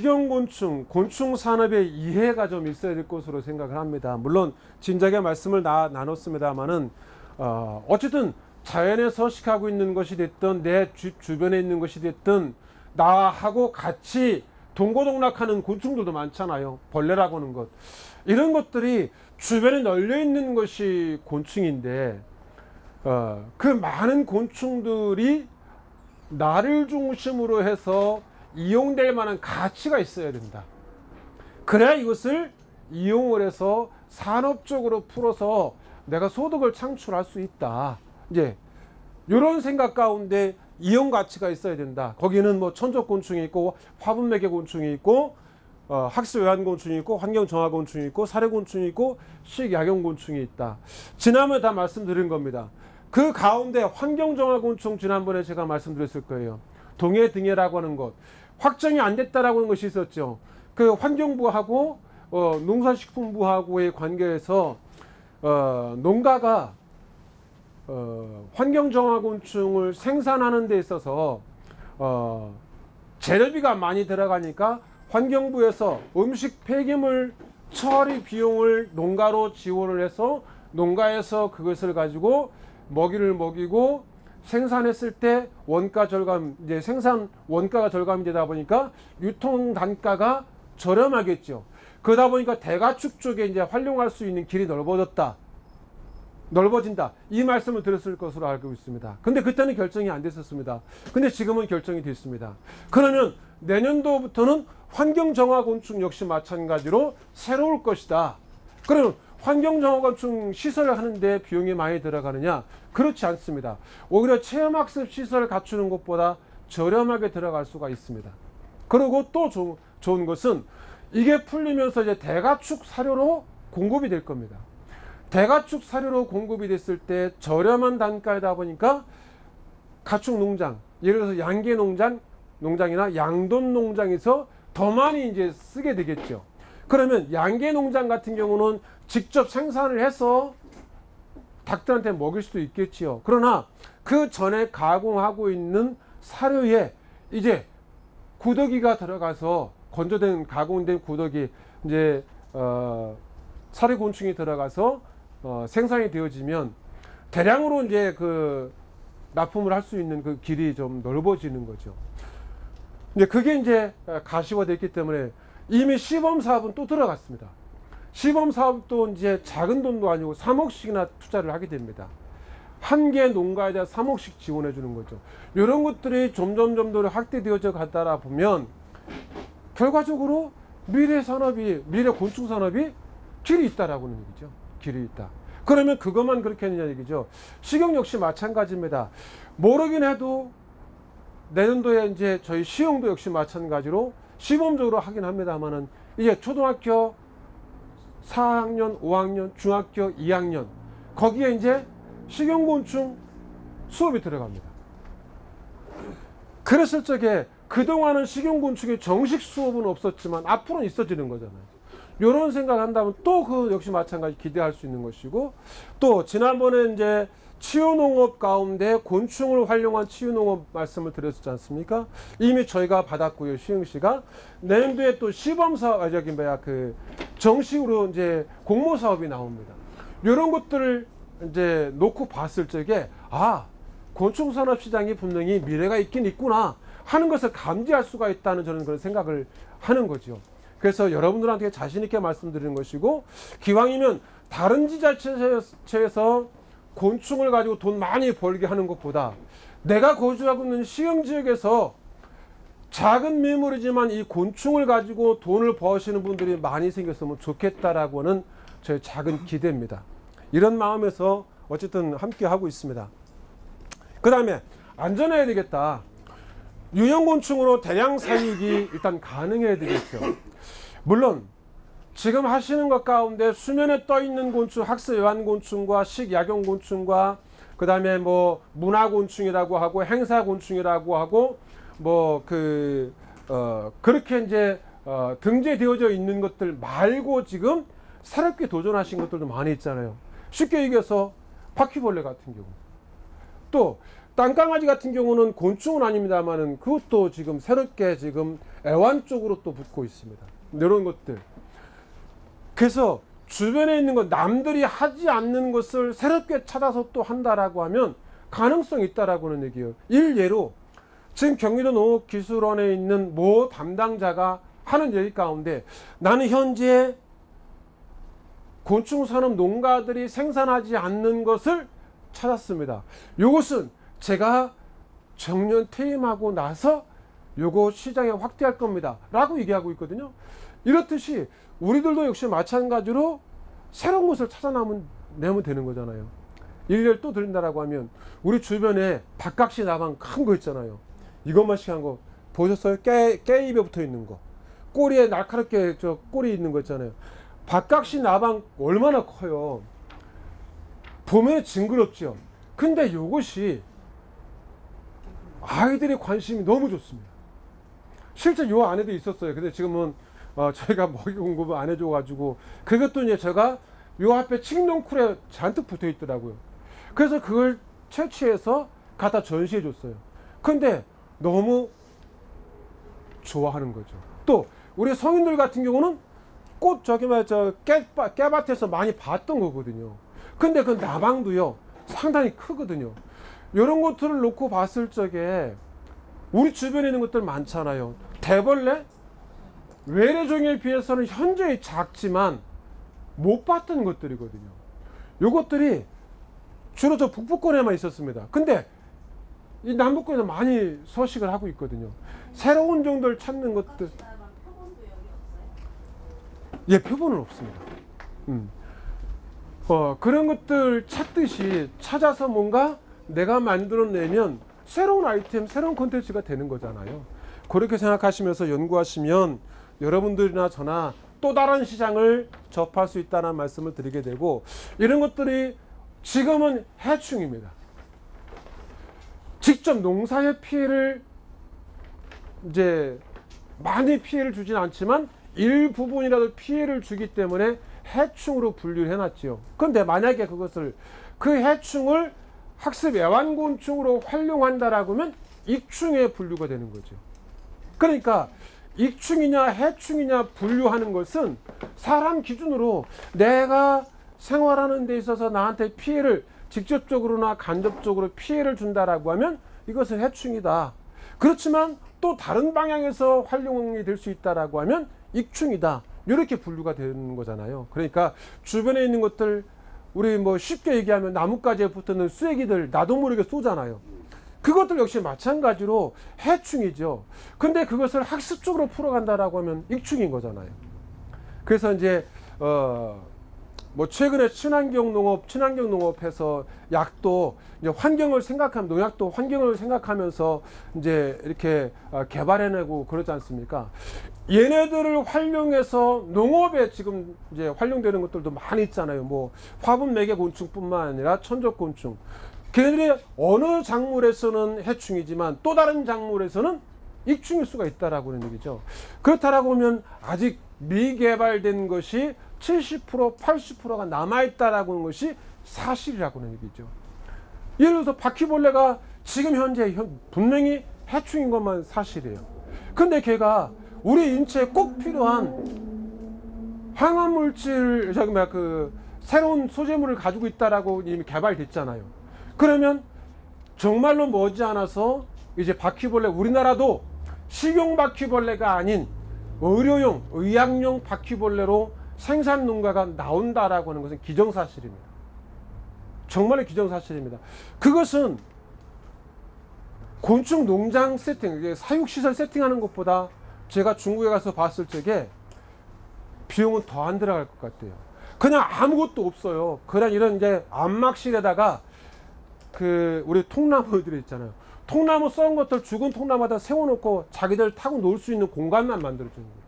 식용곤충, 곤충 산업의 이해가 좀 있어야 될 것으로 생각을 합니다. 물론 진작에 말씀을 나눴습니다만은 어쨌든 자연에 서식하고 있는 것이 됐든 내 주변에 있는 것이 됐든 나하고 같이 동고동락하는 곤충들도 많잖아요. 벌레라고 하는 것. 이런 것들이 주변에 널려 있는 것이 곤충인데 그 많은 곤충들이 나를 중심으로 해서 이용될 만한 가치가 있어야 된다. 그래야 이것을 이용을 해서 산업적으로 풀어서 내가 소득을 창출할 수 있다. 이제 이런 생각 가운데 이용 가치가 있어야 된다. 거기는 뭐 천적곤충이 있고 화분매개곤충이 있고 학습외환곤충이 있고 환경정화곤충이 있고 사료곤충이 있고 식약용곤충이 있다. 지난번에 다 말씀드린 겁니다. 그 가운데 환경정화곤충 지난번에 제가 말씀드렸을 거예요. 동해등해라고 하는 것. 확정이 안 됐다라고 하는 것이 있었죠. 그 환경부하고 농사식품부하고의 관계에서 농가가 환경정화곤충을 생산하는 데 있어서 재료비가 많이 들어가니까 환경부에서 음식 폐기물 처리 비용을 농가로 지원을 해서 농가에서 그것을 가지고 먹이를 먹이고 생산했을 때 원가 절감, 이제 생산 원가가 절감이 되다 보니까 유통 단가가 저렴하겠죠. 그러다 보니까 대가축 쪽에 이제 활용할 수 있는 길이 넓어진다. 이 말씀을 드렸을 것으로 알고 있습니다. 근데 그때는 결정이 안 됐었습니다. 근데 지금은 결정이 됐습니다. 그러면 내년도부터는 환경정화곤충 역시 마찬가지로 새로울 것이다. 그러면 환경정화곤충 시설을 하는데 비용이 많이 들어가느냐? 그렇지 않습니다. 오히려 체험학습 시설을 갖추는 것보다 저렴하게 들어갈 수가 있습니다. 그리고 또 좋은 것은 이게 풀리면서 이제 대가축 사료로 공급이 될 겁니다. 대가축 사료로 공급이 됐을 때 저렴한 단가이다 보니까 가축 농장, 예를 들어서 양계 농장이나 양돈 농장에서 더 많이 이제 쓰게 되겠죠. 그러면 양계 농장 같은 경우는 직접 생산을 해서 닭들한테 먹일 수도 있겠지요. 그러나 그 전에 가공하고 있는 사료에 이제 구더기가 들어가서 건조된 가공된 구더기 이제 사료곤충이 들어가서 생산이 되어지면 대량으로 이제 그 납품을 할 수 있는 그 길이 좀 넓어지는 거죠. 근데 그게 이제 가시화됐기 때문에 이미 시범 사업은 또 들어갔습니다. 시범 사업도 이제 작은 돈도 아니고 3억씩이나 투자를 하게 됩니다. 한 개 농가에 대한 3억씩 지원해 주는 거죠. 이런 것들이 점점 더 확대되어져 가다 보면 결과적으로 미래 산업이, 미래 곤충 산업이 길이 있다라고는 얘기죠. 길이 있다. 그러면 그것만 그렇게 하느냐 얘기죠. 식용 역시 마찬가지입니다. 모르긴 해도 내년도에 이제 저희 시용도 역시 마찬가지로 시범적으로 하긴 합니다만은 이제 초등학교 4학년, 5학년, 중학교 2학년 거기에 이제 식용곤충 수업이 들어갑니다. 그랬을 적에 그동안은 식용곤충의 정식 수업은 없었지만 앞으로는 있어지는 거잖아요. 이런 생각을 한다면 또 그 역시 마찬가지 기대할 수 있는 것이고, 또 지난번에 이제 치유농업 가운데 곤충을 활용한 치유농업 말씀을 드렸지 않습니까? 이미 저희가 받았고요. 시흥시가 내년도에 또 시범사업, 정식으로 이제 공모사업이 나옵니다. 이런 것들을 이제 놓고 봤을 적에 곤충산업시장이 분명히 미래가 있긴 있구나 하는 것을 감지할 수가 있다는 저는 그런 생각을 하는 거죠. 그래서 여러분들한테 자신 있게 말씀드리는 것이고, 기왕이면 다른 지자체에서 곤충을 가지고 돈 많이 벌게 하는 것보다 내가 거주하고 있는 시흥지역에서 작은 매물이지만 이 곤충을 가지고 돈을 버시는 분들이 많이 생겼으면 좋겠다라고 하는 저의 작은 기대입니다. 이런 마음에서 어쨌든 함께 하고 있습니다. 그 다음에 안전해야 되겠다. 유형곤충으로 대량 사육이 일단 가능해야 되겠죠. 물론 지금 하시는 것 가운데 수면에 떠 있는 곤충, 학습외환곤충과 식약용곤충과 그 다음에 뭐 문화곤충이라고 하고 행사곤충이라고 하고 뭐 그렇게 이제 등재되어져 있는 것들 말고 지금 새롭게 도전하신 것들도 많이 있잖아요. 쉽게 얘기해서 바퀴벌레 같은 경우, 또 땅강아지 같은 경우는 곤충은 아닙니다만은 그것도 지금 새롭게 지금 애완 쪽으로 또 붙고 있습니다. 이런 것들. 그래서 주변에 있는 것, 남들이 하지 않는 것을 새롭게 찾아서 또 한다라고 하면 가능성이 있다라고 하는 얘기예요. 일례로 지금 경기도 농업기술원에 있는 모 담당자가 하는 얘기 가운데, 나는 현재 곤충산업 농가들이 생산하지 않는 것을 찾았습니다. 이것은 제가 정년 퇴임하고 나서 요거 시장에 확대할 겁니다 라고 얘기하고 있거든요. 이렇듯이 우리들도 역시 마찬가지로 새로운 것을 찾아내면 되는 거잖아요. 일례를 또 드린다라고 하면 우리 주변에 박각시 나방 큰 거 있잖아요. 이것만 시한 거 보셨어요? 깨입에 붙어 있는 거, 꼬리에 날카롭게 저 꼬리 있는 거 있잖아요. 박각시 나방 얼마나 커요. 보면 징그럽죠. 근데 이것이 아이들의 관심이 너무 좋습니다. 실제 요 안에도 있었어요. 근데 지금은 저희가 먹이 공급을 안 해줘 가지고, 그것도 이제 제가 요 앞에 칡농쿨에 잔뜩 붙어 있더라고요. 그래서 그걸 채취해서 갖다 전시해 줬어요. 근데 너무 좋아하는 거죠. 또 우리 성인들 같은 경우는 꽃 저기 말저 깨밭에서 많이 봤던 거거든요. 근데 그 나방도요 상당히 크거든요. 이런 것들을 놓고 봤을 적에 우리 주변에 있는 것들 많잖아요. 대벌레, 외래종에 비해서는 현저히 작지만 못 봤던 것들이거든요. 요것들이 주로 저 북부권에만 있었습니다. 근데 이 남부권에서 많이 서식을 하고 있거든요. 새로운 종들 찾는 것들. 예, 표본은 없습니다. 그런 것들 찾듯이 찾아서 뭔가 내가 만들어내면 새로운 아이템, 새로운 콘텐츠가 되는 거잖아요. 그렇게 생각하시면서 연구하시면 여러분들이나 저나 또 다른 시장을 접할 수 있다는 말씀을 드리게 되고, 이런 것들이 지금은 해충입니다. 직접 농사에 피해를 이제 많이 피해를 주진 않지만 일부분이라도 피해를 주기 때문에 해충으로 분류를 해놨지요. 그런데 만약에 그것을 그 해충을 학습 애완곤충으로 활용한다라고 하면 익충에 분류가 되는 거죠. 그러니까 익충이냐 해충이냐 분류하는 것은 사람 기준으로 내가 생활하는 데 있어서 나한테 피해를 직접적으로나 간접적으로 피해를 준다라고 하면 이것은 해충이다. 그렇지만 또 다른 방향에서 활용이 될 수 있다라고 하면 익충이다. 이렇게 분류가 되는 거잖아요. 그러니까 주변에 있는 것들, 우리 뭐 쉽게 얘기하면 나뭇가지에 붙는 쐐기들 나도 모르게 쏘잖아요. 그것들 역시 마찬가지로 해충이죠. 근데 그것을 학습적으로 풀어간다라고 하면 익충인 거잖아요. 그래서 이제 뭐 최근에 친환경 농업해서 약도 이제 환경을 생각하면, 농약도 환경을 생각하면서 이제 이렇게 개발해내고 그러지 않습니까? 얘네들을 활용해서 농업에 지금 이제 활용되는 것들도 많이 있잖아요. 뭐 화분 매개 곤충뿐만 아니라 천적곤충. 걔네들이 어느 작물에서는 해충이지만 또 다른 작물에서는 익충일 수가 있다라고 하는 얘기죠. 그렇다라고 하면 아직 미개발된 것이 70%, 80%가 남아있다라고 하는 것이 사실이라고 하는 얘기죠. 예를 들어서 바퀴벌레가 지금 현재 분명히 해충인 것만 사실이에요. 근데 걔가 우리 인체에 꼭 필요한 항암물질, 새로운 소재물을 가지고 있다라고 이미 개발됐잖아요. 그러면 정말로 머지않아서 이제 바퀴벌레, 우리나라도 식용 바퀴벌레가 아닌 의료용, 의약용 바퀴벌레로 생산 농가가 나온다라고 하는 것은 기정사실입니다. 정말로 기정사실입니다. 그것은 곤충 농장 세팅, 사육시설 세팅하는 것보다 제가 중국에 가서 봤을 적에 비용은 더 안 들어갈 것 같아요. 그냥 아무것도 없어요. 그냥 이런 이제 암막실에다가 우리 통나무들 있잖아요. 통나무 썬 것들 죽은 통나무에다 세워놓고 자기들 타고 놀 수 있는 공간만 만들어주는 거예요.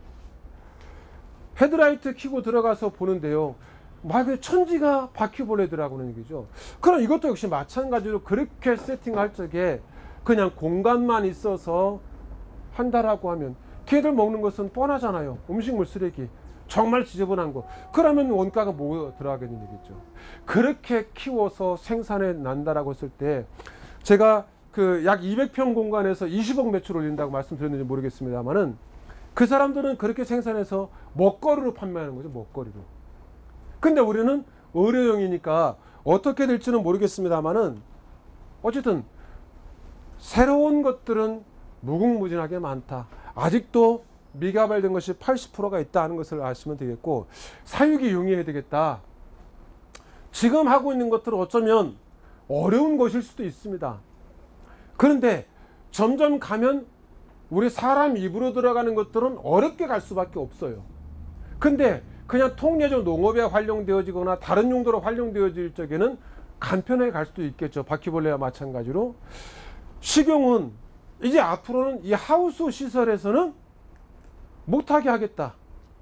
헤드라이트 켜고 들어가서 보는데요. 말 그대로 천지가 바퀴벌레더라고는 얘기죠. 그럼 이것도 역시 마찬가지로 그렇게 세팅할 적에 그냥 공간만 있어서 한다라고 하면 걔들 먹는 것은 뻔하잖아요. 음식물 쓰레기. 정말 지저분한 거. 그러면 원가가 뭐 들어가겠는 얘기죠. 그렇게 키워서 생산해 난다라고 했을 때 제가 그 약 200평 공간에서 20억 매출 올린다고 말씀드렸는지 모르겠습니다만은 그 사람들은 그렇게 생산해서 먹거리로 판매하는 거죠. 먹거리로. 근데 우리는 의료용이니까 어떻게 될지는 모르겠습니다만은 어쨌든 새로운 것들은 무궁무진하게 많다. 아직도 미개발된 것이 80%가 있다는 것을 아시면 되겠고, 사육이 용이해야 되겠다. 지금 하고 있는 것들은 어쩌면 어려운 것일 수도 있습니다. 그런데 점점 가면 우리 사람 입으로 들어가는 것들은 어렵게 갈 수밖에 없어요. 근데 그냥 통례적 농업에 활용되어지거나 다른 용도로 활용되어질 적에는 간편하게 갈 수도 있겠죠. 바퀴벌레와 마찬가지로. 식용은 이제 앞으로는 이 하우스 시설에서는 못하게 하겠다.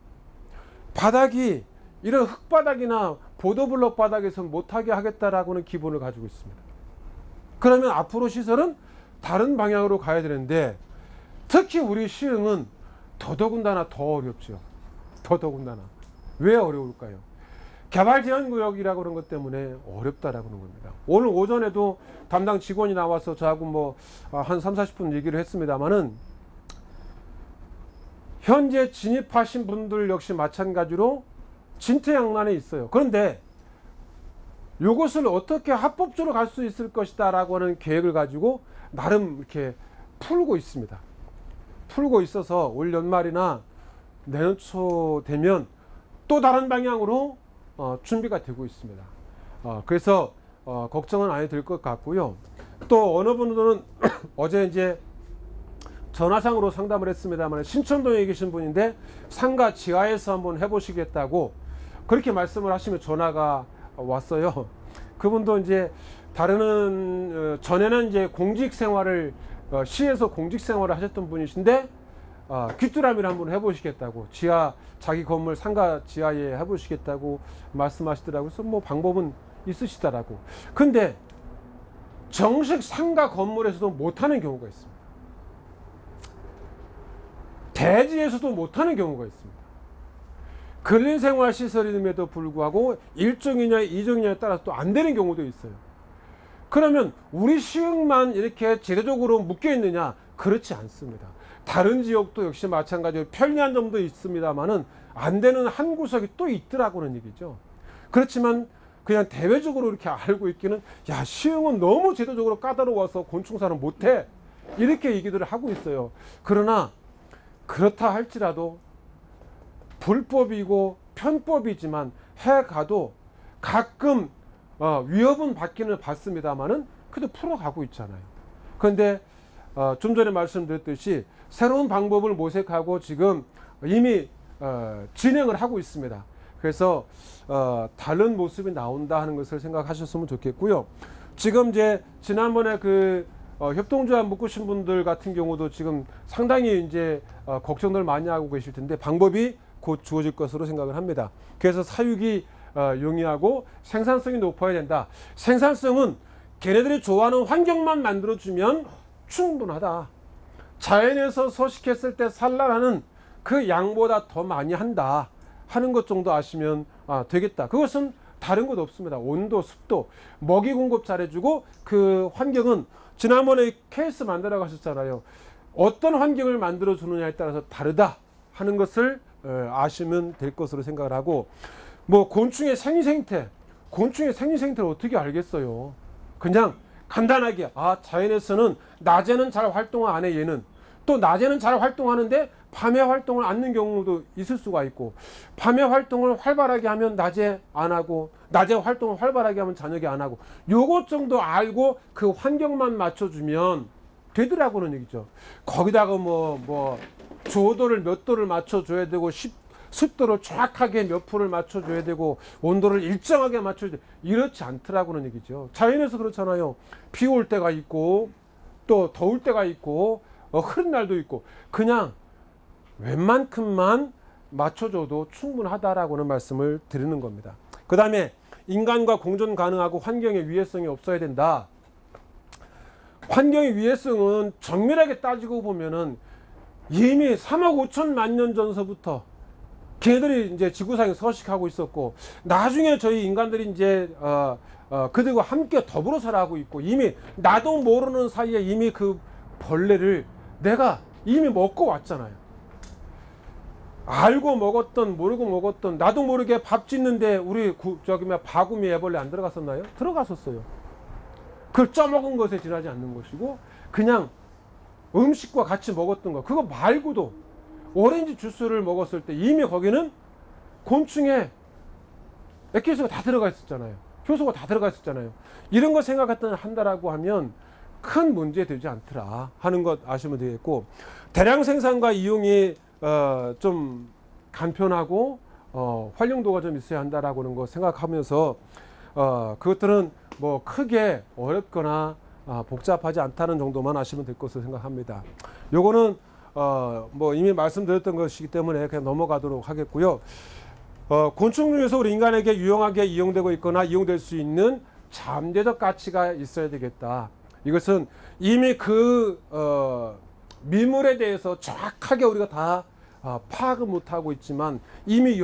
바닥이 이런 흙바닥이나 보도블럭 바닥에서 못하게 하겠다라고는 기본을 가지고 있습니다. 그러면 앞으로 시설은 다른 방향으로 가야 되는데, 특히 우리 시흥은 더더군다나 더 어렵죠. 더더군다나. 왜 어려울까요? 개발제한구역이라고 그런 것 때문에 어렵다라고 하는 겁니다. 오늘 오전에도 담당 직원이 나와서 저하고 뭐 한 30-40분 얘기를 했습니다만은, 현재 진입하신 분들 역시 마찬가지로 진퇴양난에 있어요. 그런데 이것을 어떻게 합법적으로 갈 수 있을 것이다 라고 하는 계획을 가지고 나름 이렇게 풀고 있습니다. 풀고 있어서 올 연말이나 내년 초 되면 또 다른 방향으로 준비가 되고 있습니다. 그래서 걱정은 안 해도 될 것 같고요. 또 어느 분들은 어제 이제 전화상으로 상담을 했습니다만, 신천동에 계신 분인데 상가 지하에서 한번 해보시겠다고 그렇게 말씀을 하시면 전화가 왔어요. 그분도 이제 다른 전에는 이제 공직 생활을 시에서 공직 생활을 하셨던 분이신데 귀뚜라미를 한번 해보시겠다고, 지하 자기 건물 상가 지하에 해보시겠다고 말씀하시더라고요. 그래서 뭐 방법은 있으시더라고. 근데 정식 상가 건물에서도 못하는 경우가 있습니다. 대지에서도 못하는 경우가 있습니다. 근린생활시설임에도 불구하고 1종이냐 2종이냐에 따라서 또 안 되는 경우도 있어요. 그러면 우리 시흥만 이렇게 제도적으로 묶여 있느냐? 그렇지 않습니다. 다른 지역도 역시 마찬가지로 편리한 점도 있습니다만은 안 되는 한 구석이 또 있더라고는 얘기죠. 그렇지만 그냥 대외적으로 이렇게 알고 있기는, 야, 시흥은 너무 제도적으로 까다로워서 곤충사는 못해, 이렇게 얘기들을 하고 있어요. 그러나 그렇다 할지라도 불법이고 편법이지만 해가도 가끔 위협은 받기는 받습니다만은 그래도 풀어가고 있잖아요. 그런데 좀 전에 말씀드렸듯이 새로운 방법을 모색하고 지금 이미 진행을 하고 있습니다. 그래서 다른 모습이 나온다 하는 것을 생각하셨으면 좋겠고요. 지금 이제 지난번에 그 협동조합 묶으신 분들 같은 경우도 지금 상당히 이제 걱정들 많이 하고 계실 텐데, 방법이 곧 주어질 것으로 생각을 합니다. 그래서 사육이 용이하고 생산성이 높아야 된다. 생산성은 걔네들이 좋아하는 환경만 만들어주면 충분하다. 자연에서 서식했을 때 산란하는 그 양보다 더 많이 한다 하는 것 정도 아시면 되겠다. 그것은 다른 것 없습니다. 온도, 습도, 먹이 공급 잘해주고, 그 환경은 지난번에 케이스 만들어 가셨잖아요. 어떤 환경을 만들어 주느냐에 따라서 다르다 하는 것을 아시면 될 것으로 생각을 하고, 뭐 곤충의 생리생태, 곤충의 생리생태를 어떻게 알겠어요? 그냥 간단하게 자연에서는 낮에는 잘 활동을 안 해. 얘는 또 낮에는 잘 활동하는데 밤에 활동을 않는 경우도 있을 수가 있고, 밤에 활동을 활발하게 하면 낮에 안 하고, 낮에 활동을 활발하게 하면 저녁에 안 하고, 요것 정도 알고 그 환경만 맞춰주면 되더라고는 얘기죠. 거기다가 뭐 조도를 몇 도를 맞춰줘야 되고, 습도를 정확하게 몇 프로를 맞춰줘야 되고, 온도를 일정하게 맞춰야 돼, 이렇지 않더라고는 얘기죠. 자연에서 그렇잖아요. 비 올 때가 있고 또 더울 때가 있고 흐린 날도 있고, 그냥 웬만큼만 맞춰줘도 충분하다라고는 말씀을 드리는 겁니다. 그 다음에 인간과 공존 가능하고 환경의 위해성이 없어야 된다. 환경의 위해성은 정밀하게 따지고 보면은 이미 3억 5천만 년 전서부터 걔네들이 이제 지구상에 서식하고 있었고, 나중에 저희 인간들이 이제 그들과 함께 더불어 살아가고 있고, 이미 나도 모르는 사이에 이미 그 벌레를 내가 이미 먹고 왔잖아요. 알고 먹었던 모르고 먹었던, 나도 모르게 밥 짓는데 우리 바구미 애벌레 안 들어갔었나요? 들어갔었어요. 그걸 쪄먹은 것에 지나지 않는 것이고, 그냥 음식과 같이 먹었던 거, 그거 말고도 오렌지 주스를 먹었을 때 이미 거기는 곤충의 액기스가 다 들어가 있었잖아요. 효소가 다 들어가 있었잖아요. 이런 거 생각한다라고 하면 큰 문제 되지 않더라 하는 것 아시면 되겠고, 대량 생산과 이용이 좀 간편하고 활용도가 좀 있어야 한다라고 하는 거 생각하면서 그것들은 뭐 크게 어렵거나 복잡하지 않다는 정도만 아시면 될 것으로 생각합니다. 요거는 뭐 이미 말씀드렸던 것이기 때문에 그냥 넘어가도록 하겠고요. 곤충 중에서 우리 인간에게 유용하게 이용되고 있거나 이용될 수 있는 잠재적 가치가 있어야 되겠다. 이것은 이미 그 미물에 대해서 정확하게 우리가 다 파악을 못하고 있지만, 이미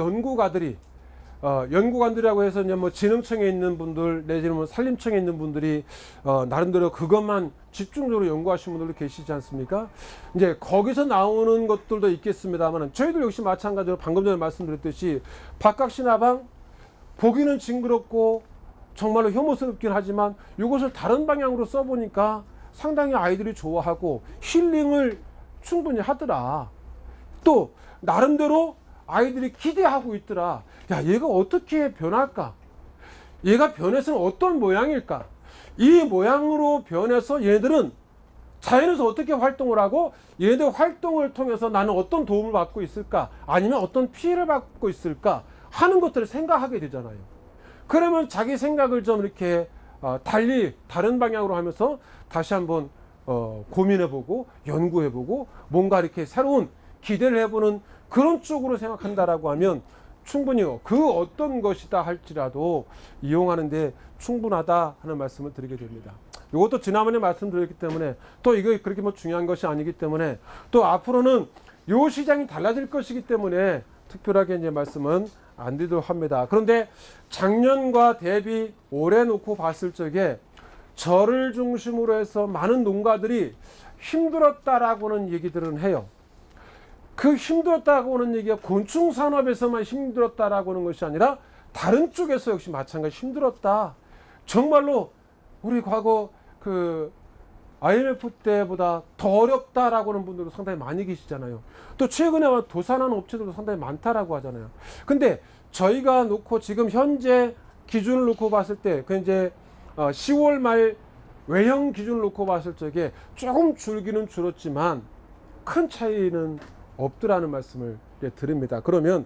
연구관들이라고 해서 뭐 진흥청에 있는 분들 내지는 뭐 산림청에 있는 분들이 나름대로 그것만 집중적으로 연구하신 분들도 계시지 않습니까? 이제 거기서 나오는 것들도 있겠습니다만, 저희들 역시 마찬가지로 방금 전에 말씀드렸듯이 박각시나방 보기는 징그럽고 정말로 혐오스럽긴 하지만 이것을 다른 방향으로 써보니까 상당히 아이들이 좋아하고 힐링을 충분히 하더라. 또 나름대로 아이들이 기대하고 있더라. 야, 얘가 어떻게 변할까? 얘가 변해서는 어떤 모양일까? 이 모양으로 변해서 얘네들은 자연에서 어떻게 활동을 하고, 얘네들 활동을 통해서 나는 어떤 도움을 받고 있을까? 아니면 어떤 피해를 받고 있을까? 하는 것들을 생각하게 되잖아요. 그러면 자기 생각을 좀 이렇게 달리 다른 방향으로 하면서 다시 한번 고민해보고 연구해보고 뭔가 이렇게 새로운 기대를 해보는 그런 쪽으로 생각한다라고 하면 충분히요, 그 어떤 것이다 할지라도 이용하는데 충분하다 하는 말씀을 드리게 됩니다. 이것도 지난번에 말씀드렸기 때문에 또 이거 그렇게 뭐 중요한 것이 아니기 때문에, 또 앞으로는 이 시장이 달라질 것이기 때문에 특별하게 이제 말씀은 안 드리도록 합니다. 그런데 작년과 대비 올해 놓고 봤을 적에 절을 중심으로 해서 많은 농가들이 힘들었다라고는 얘기들은 해요. 그 힘들었다고 하는 얘기가 곤충 산업에서만 힘들었다라고 하는 것이 아니라 다른 쪽에서 역시 마찬가지 힘들었다. 정말로 우리 과거 그 IMF 때보다 더 어렵다라고 하는 분들도 상당히 많이 계시잖아요. 또 최근에 도산하는 업체들도 상당히 많다라고 하잖아요. 근데 저희가 놓고 지금 현재 기준을 놓고 봤을 때, 그 이제 10월 말 외형 기준을 놓고 봤을 적에 조금 줄기는 줄었지만 큰 차이는 없더라는 말씀을 드립니다. 그러면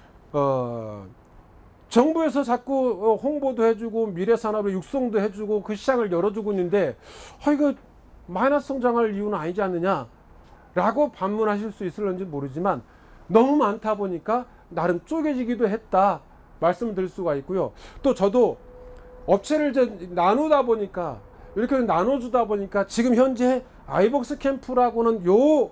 정부에서 자꾸 홍보도 해주고 미래산업의 육성도 해주고 그 시장을 열어주고 있는데 이거 마이너스 성장할 이유는 아니지 않느냐 라고 반문하실 수 있을런지 모르지만, 너무 많다 보니까 나름 쪼개지기도 했다 말씀을 드릴 수가 있고요. 또 저도 업체를 이제 나누다 보니까, 이렇게 나눠주다 보니까 지금 현재 아이벅스 캠프라고는 요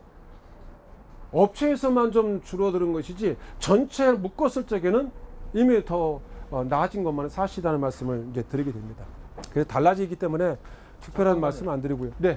업체에서만 좀 줄어드는 것이지 전체를 묶었을 적에는 이미 더 나아진 것만은 사실이라는 말씀을 이제 드리게 됩니다. 그래서 달라지기 때문에 특별한 말씀은 안 드리고요. 네.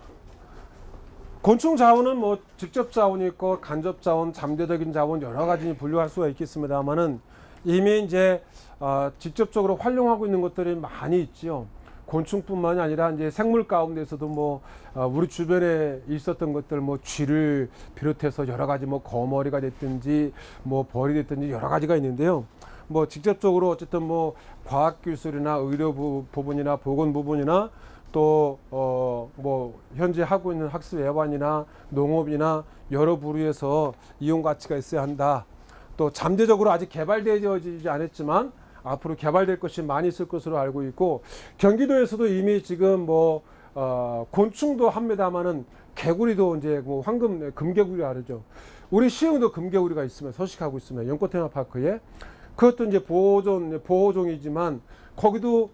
곤충 자원은 뭐 직접 자원이 있고 간접 자원, 잠재적인 자원 여러 가지 분류할 수가 있겠습니다만은 이미 이제 직접적으로 활용하고 있는 것들이 많이 있지요. 곤충뿐만이 아니라 이제 생물 가운데서도 뭐 우리 주변에 있었던 것들, 뭐 쥐를 비롯해서 여러 가지 뭐 거머리가 됐든지 뭐 벌이 됐든지 여러 가지가 있는데요. 뭐 직접적으로 어쨌든 뭐 과학기술이나 의료 부분이나 보건 부분이나 또 뭐 현재 하고 있는 학습 애완이나 농업이나 여러 부류에서 이용 가치가 있어야 한다. 또 잠재적으로 아직 개발되어지지 않았지만 앞으로 개발될 것이 많이 있을 것으로 알고 있고, 경기도에서도 이미 지금 뭐 곤충도 합니다만은 개구리도 이제 뭐 금개구리 알죠. 우리 시흥도 금개구리가 있으면 서식하고 있으면 연꽃 테마파크에, 그것도 이제 보호종이지만 거기도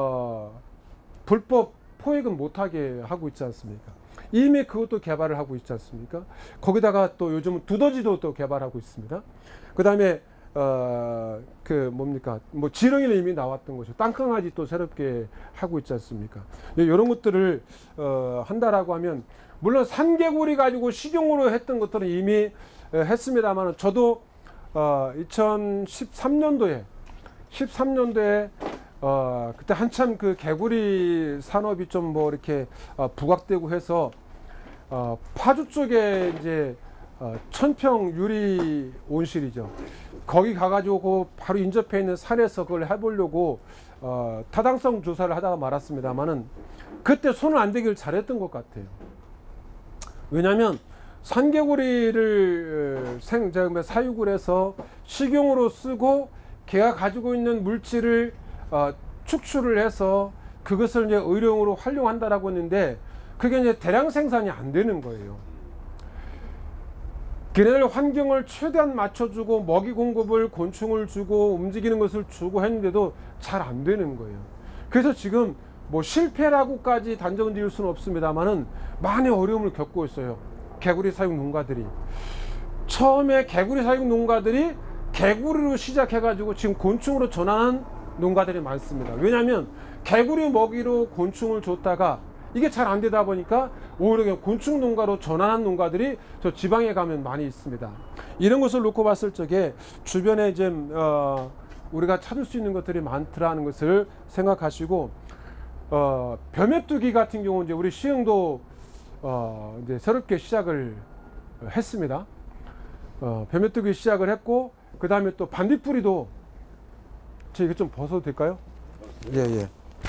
불법 포획은 못하게 하고 있지 않습니까? 이미 그것도 개발을 하고 있지 않습니까? 거기다가 또 요즘은 두더지도 또 개발하고 있습니다. 그 다음에 그 뭡니까 뭐 지렁이는 이미 나왔던 거죠. 땅강아지 또 새롭게 하고 있지 않습니까? 이런 것들을 한다라고 하면 물론 산개구리 가지고 식용으로 했던 것들은 이미 했습니다만 저도 2013년도에 그때 한참 그 개구리 산업이 좀 뭐 이렇게 부각되고 해서 파주 쪽에 이제 천평 유리 온실이죠. 거기 가가지고 바로 인접해 있는 산에서 그걸 해보려고 타당성 조사를 하다가 말았습니다만은 그때 손을 안 대길 잘했던 것 같아요. 왜냐하면 산개구리를 사육을 해서 식용으로 쓰고 걔가 가지고 있는 물질을 축출을 해서 그것을 이제 의료용으로 활용한다라고 했는데 그게 이제 대량 생산이 안 되는 거예요. 걔네들 환경을 최대한 맞춰주고 먹이 공급을 곤충을 주고 움직이는 것을 주고 했는데도 잘 안 되는 거예요. 그래서 지금 뭐 실패라고까지 단정을 지을 수는 없습니다만은 많이 어려움을 겪고 있어요. 개구리 사육 농가들이. 처음에 개구리 사육 농가들이 개구리로 시작해가지고 지금 곤충으로 전환한 농가들이 많습니다. 왜냐하면 개구리 먹이로 곤충을 줬다가 이게 잘 안 되다 보니까 오히려 곤충 농가로 전환한 농가들이 저 지방에 가면 많이 있습니다. 이런 것을 놓고 봤을 적에 주변에 이제 우리가 찾을 수 있는 것들이 많더라는 것을 생각하시고 벼메뚜기 같은 경우 이제 우리 시흥도 이제 새롭게 시작을 했습니다. 벼메뚜기 시작을 했고 그 다음에 또 반딧불이도 저 이거 좀 벗어도 될까요? 예.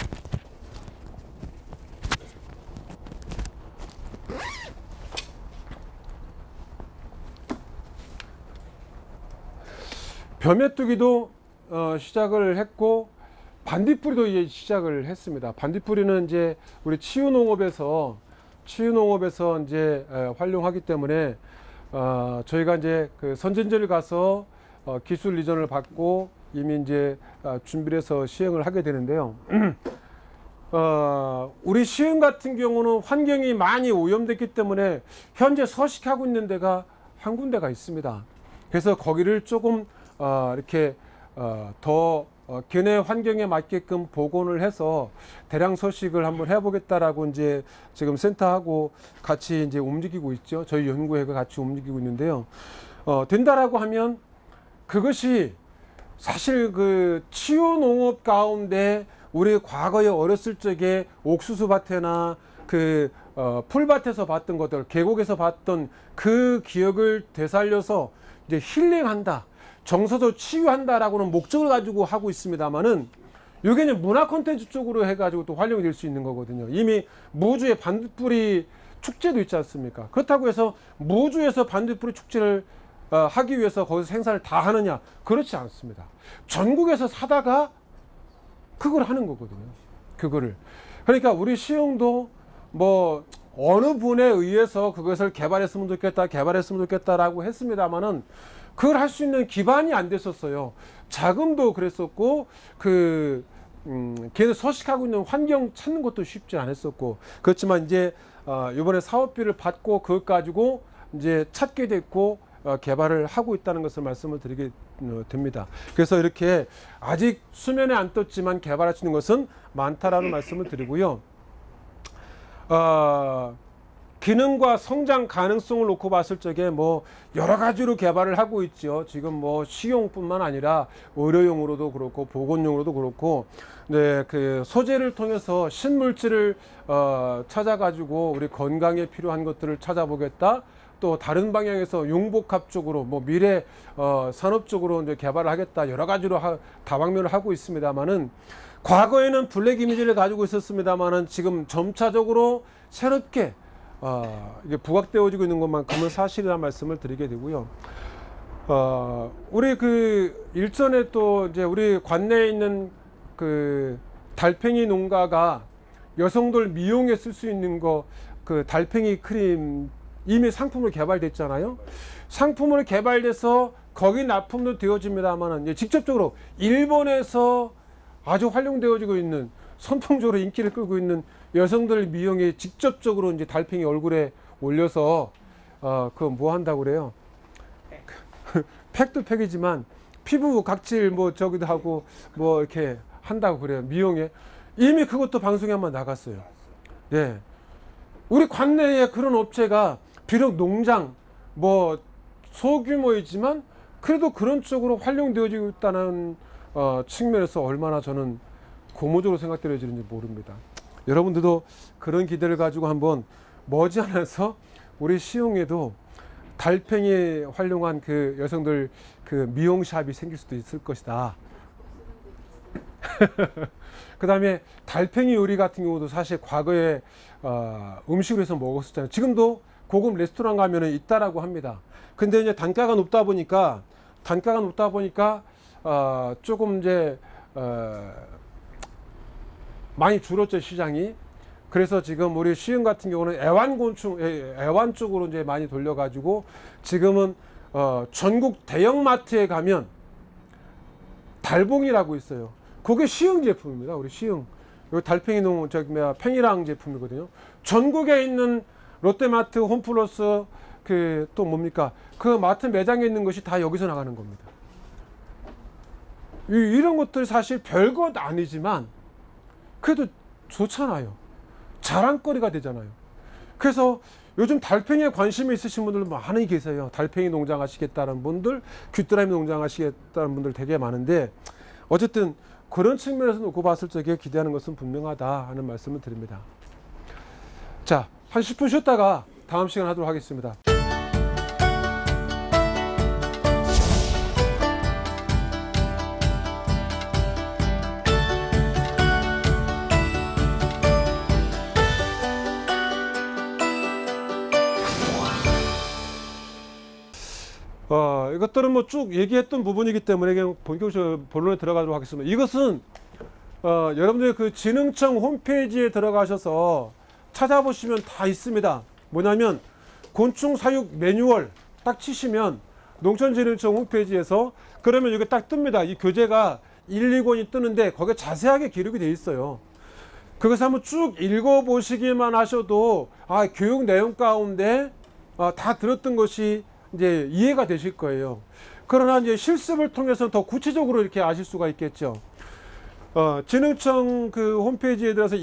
벼메뚜기도 시작을 했고 반딧불이도 이제 시작을 했습니다. 반딧불이는 이제 우리 치유농업에서 이제 활용하기 때문에 저희가 이제 그 선진지를 가서 기술 이전을 받고 이미 이제 준비를 해서 시행을 하게 되는데요. 우리 시흥 같은 경우는 환경이 많이 오염됐기 때문에 현재 서식하고 있는 데가 한 군데가 있습니다. 그래서 거기를 조금 이렇게 더 걔네 환경에 맞게끔 복원을 해서 대량 서식을 한번 해보겠다라고 이제 지금 센터하고 같이 이제 움직이고 있죠. 저희 연구회가 같이 움직이고 있는데요. 된다라고 하면 그것이 사실 그 치유 농업 가운데 우리 과거에 어렸을 적에 옥수수 밭에나 그 풀밭에서 봤던 것들, 계곡에서 봤던 그 기억을 되살려서 이제 힐링한다. 정서도 치유한다라고는 목적을 가지고 하고 있습니다만은 이게 이제 문화 콘텐츠 쪽으로 해가지고 또 활용이 될 수 있는 거거든요. 이미 무주에 반딧불이 축제도 있지 않습니까? 그렇다고 해서 무주에서 반딧불이 축제를 하기 위해서 거기서 생산을 다 하느냐? 그렇지 않습니다. 전국에서 사다가 그걸 하는 거거든요. 그거를. 그러니까 우리 시흥도 뭐 어느 분에 의해서 그것을 개발했으면 좋겠다라고 했습니다만은 그걸 할 수 있는 기반이 안 됐었어요. 자금도 그랬었고 걔네 서식하고 있는 환경 찾는 것도 쉽지 않았었고 그렇지만 이제 이번에 사업비를 받고 그것 가지고 이제 찾게 됐고 개발을 하고 있다는 것을 말씀을 드리게 됩니다. 그래서 이렇게 아직 수면에 안 떴지만 개발할 수 있는 것은 많다라는 말씀을 드리고요. 기능과 성장 가능성을 놓고 봤을 적에 뭐 여러 가지로 개발을 하고 있죠. 지금 뭐 식용뿐만 아니라 의료용으로도 그렇고 보건용으로도 그렇고 그 소재를 통해서 신물질을 찾아가지고 우리 건강에 필요한 것들을 찾아보겠다. 또 다른 방향에서 융복합 쪽으로 뭐 미래 산업 쪽으로 이제 개발을 하겠다. 여러 가지로 다방면을 하고 있습니다만은 과거에는 블랙 이미지를 가지고 있었습니다만은 지금 점차적으로 새롭게 이게 부각되어지고 있는 것만큼은 사실이라는 말씀을 드리게 되고요. 우리 그 일전에 또 이제 우리 관내에 있는 그 달팽이 농가가 여성들 미용에 쓸 수 있는 거 그 달팽이 크림 이미 상품으로 개발됐잖아요. 상품으로 개발돼서 거기 납품도 되어집니다만은 직접적으로 일본에서 아주 활용되어지고 있는 선풍적으로 인기를 끌고 있는 여성들 미용에 직접적으로 이제 달팽이 얼굴에 올려서 그거 뭐 한다고 그래요? 팩도 팩이지만 피부 각질 뭐 저기도 하고 뭐 이렇게 한다고 그래요. 미용에. 이미 그것도 방송에 한번 나갔어요. 예. 우리 관내에 그런 업체가 비록 농장 뭐 소규모이지만 그래도 그런 쪽으로 활용되어지고 있다는 측면에서 얼마나 저는 고무적으로 생각되어지는지 모릅니다. 여러분들도 그런 기대를 가지고 한번 머지않아서 우리 시흥에도 달팽이 활용한 그 여성들 그 미용샵이 생길 수도 있을 것이다. 그 다음에 달팽이 요리 같은 경우도 사실 과거에 음식으로 해서 먹었었잖아요. 지금도 고급 레스토랑 가면은 있다라고 합니다. 근데 이제 단가가 높다 보니까 조금 이제 많이 줄었죠, 시장이. 그래서 지금 우리 시흥 같은 경우는 애완 쪽으로 이제 많이 돌려가지고 지금은 전국 대형마트에 가면 달봉이라고 있어요. 그게 시흥 제품입니다. 우리 시흥. 여기 달팽이 팽이랑 제품이거든요. 전국에 있는 롯데마트, 홈플러스 또 뭡니까? 그 마트 매장에 있는 것이 다 여기서 나가는 겁니다. 이런 것들 사실 별것 아니지만 그래도 좋잖아요. 자랑거리가 되잖아요. 그래서 요즘 달팽이에 관심이 있으신 분들 많이 계세요. 달팽이 농장 하시겠다는 분들, 귀뚜라미 농장 하시겠다는 분들 되게 많은데 어쨌든 그런 측면에서 놓고 봤을 적에 기대하는 것은 분명하다 하는 말씀을 드립니다. 자, 한 10분 쉬었다가 다음 시간 하도록 하겠습니다. 이것들은 뭐 쭉 얘기했던 부분이기 때문에 그냥 본격적으로 본론에 들어가도록 하겠습니다. 이것은 여러분들 그 진흥청 홈페이지에 들어가셔서 찾아보시면 다 있습니다. 뭐냐면 곤충 사육 매뉴얼 딱 치시면 농촌진흥청 홈페이지에서 그러면 이게 딱 뜹니다. 이 교재가 1, 2권이 뜨는데 거기에 자세하게 기록이 되어 있어요. 그것을 한번 쭉 읽어보시기만 하셔도 교육 내용 가운데 다 들었던 것이 이제 이해가 되실 거예요. 그러나 이제 실습을 통해서 더 구체적으로 이렇게 아실 수가 있겠죠. 진흥청 그 홈페이지에 들어서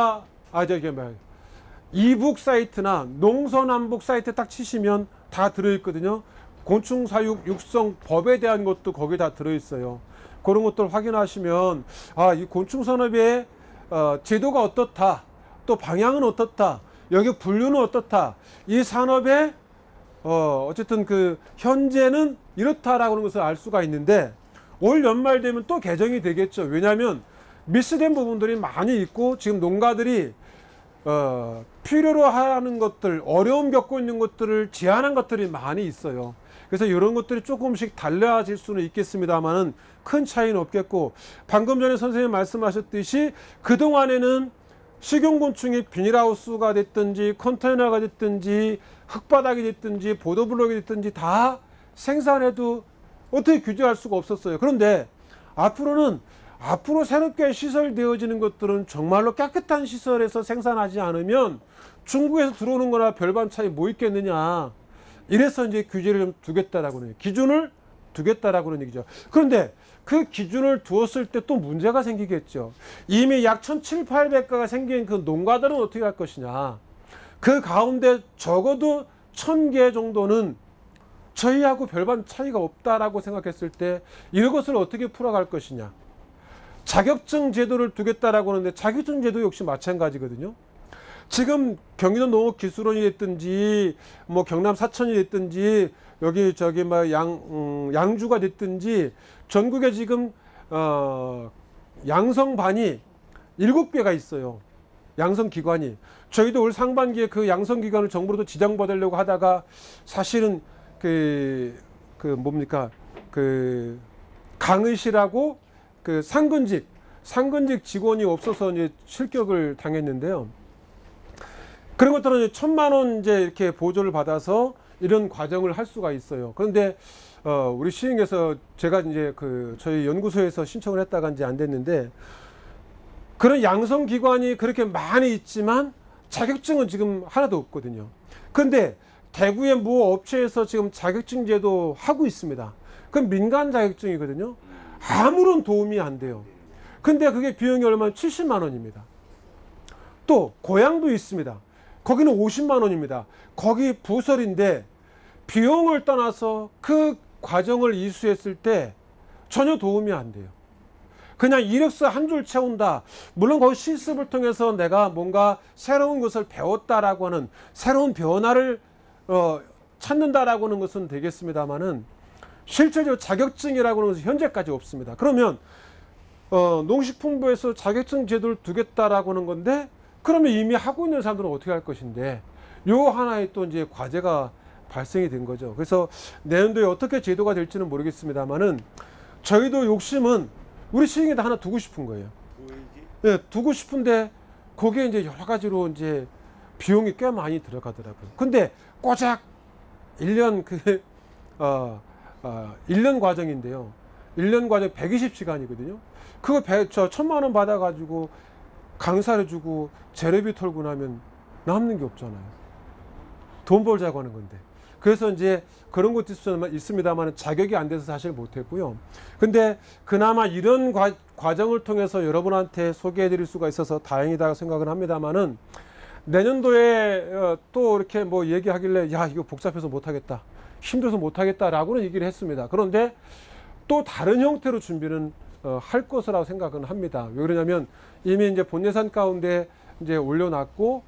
이북 사이트나 농서남북 사이트 딱 치시면 다 들어있거든요. 곤충 사육 육성 법에 대한 것도 거기에 다 들어있어요. 그런 것들 확인하시면 이 곤충 산업의 제도가 어떻다, 또 방향은 어떻다, 여기 분류는 어떻다, 이 산업의 어쨌든 그 현재는 이렇다라고 하는 것을 알 수가 있는데 올 연말 되면 또 개정이 되겠죠. 왜냐하면 미스된 부분들이 많이 있고 지금 농가들이 필요로 하는 것들, 어려움 겪고 있는 것들을 제한한 것들이 많이 있어요. 그래서 이런 것들이 조금씩 달라질 수는 있겠습니다만은 큰 차이는 없겠고, 방금 전에 선생님 말씀하셨듯이 그동안에는 식용곤충이 비닐하우스가 됐든지 컨테이너가 됐든지 흙바닥이 됐든지 보도블록이 됐든지 다 생산해도 어떻게 규제할 수가 없었어요. 그런데 앞으로 새롭게 시설되어지는 것들은 정말로 깨끗한 시설에서 생산하지 않으면 중국에서 들어오는 거나 별반 차이 뭐 있겠느냐. 이래서 이제 규제를 좀 두겠다라고 하는, 기준을 두겠다라고 하는 얘기죠. 그런데 그 기준을 두었을 때 또 문제가 생기겠죠. 이미 약 1,700~800가가 생긴 그 농가들은 어떻게 할 것이냐. 그 가운데 적어도 1,000개 정도는 저희하고 별반 차이가 없다라고 생각했을 때 이것을 어떻게 풀어갈 것이냐. 자격증 제도를 두겠다라고 하는데 자격증 제도 역시 마찬가지거든요. 지금 경기도 농업기술원이 됐든지 뭐 경남 사천이 됐든지 여기 양주가 됐든지 전국에 지금 양성반이 7개가 있어요. 양성기관이. 저희도 올 상반기에 그 양성기관을 정부로도 지정받으려고 하다가 사실은 강의실하고 그 상근직 직원이 없어서 이제 실격을 당했는데요. 그런 것들은 이제 1,000만 원 이제 이렇게 보조를 받아서 이런 과정을 할 수가 있어요. 그런데 우리 시흥에서 제가 이제 저희 연구소에서 신청을 했다가 이제 안 됐는데, 그런 양성기관이 그렇게 많이 있지만 자격증은 지금 하나도 없거든요. 그런데 대구의 모 업체에서 지금 자격증 제도 하고 있습니다. 그건 민간 자격증이거든요. 아무런 도움이 안 돼요. 근데 그게 비용이 얼마나 70만 원입니다. 또 고향도 있습니다. 거기는 50만 원입니다. 거기 부설인데 비용을 떠나서 그 과정을 이수했을 때 전혀 도움이 안 돼요. 그냥 이력서 한 줄 채운다. 물론 거기 실습을 통해서 내가 뭔가 새로운 것을 배웠다라고 하는 새로운 변화를 찾는다라고 하는 것은 되겠습니다만은 실질적으로 자격증이라고 하는 것은 현재까지 없습니다. 그러면 농식품부에서 자격증 제도를 두겠다라고 하는 건데 그러면 이미 하고 있는 사람들은 어떻게 할 것인데 요 하나의 또 이제 과제가 발생이 된 거죠. 그래서 내년도에 어떻게 제도가 될지는 모르겠습니다만은 저희도 욕심은 우리 시행에다 하나 두고 싶은 거예요. 네, 두고 싶은데 거기에 이제 여러 가지로 이제 비용이 꽤 많이 들어가더라고요. 근데 고작 1년 1년 과정인데요. 1년 과정 120시간이거든요. 그거 1,000만 원 받아가지고 강사를 주고 재료비 털고 나면 남는 게 없잖아요. 돈 벌자고 하는 건데. 그래서 이제 그런 것도 있습니다만 자격이 안 돼서 사실 못했고요. 근데 그나마 이런 과정을 통해서 여러분한테 소개해 드릴 수가 있어서 다행이다 생각을 합니다만은 내년도에 또 이렇게 뭐 얘기하길래 야 이거 복잡해서 못하겠다, 힘들어서 못하겠다라고는 얘기를 했습니다. 그런데 또 다른 형태로 준비는 할 것이라고 생각은 합니다. 왜 그러냐면 이미 이제 본 예산 가운데 이제 올려놨고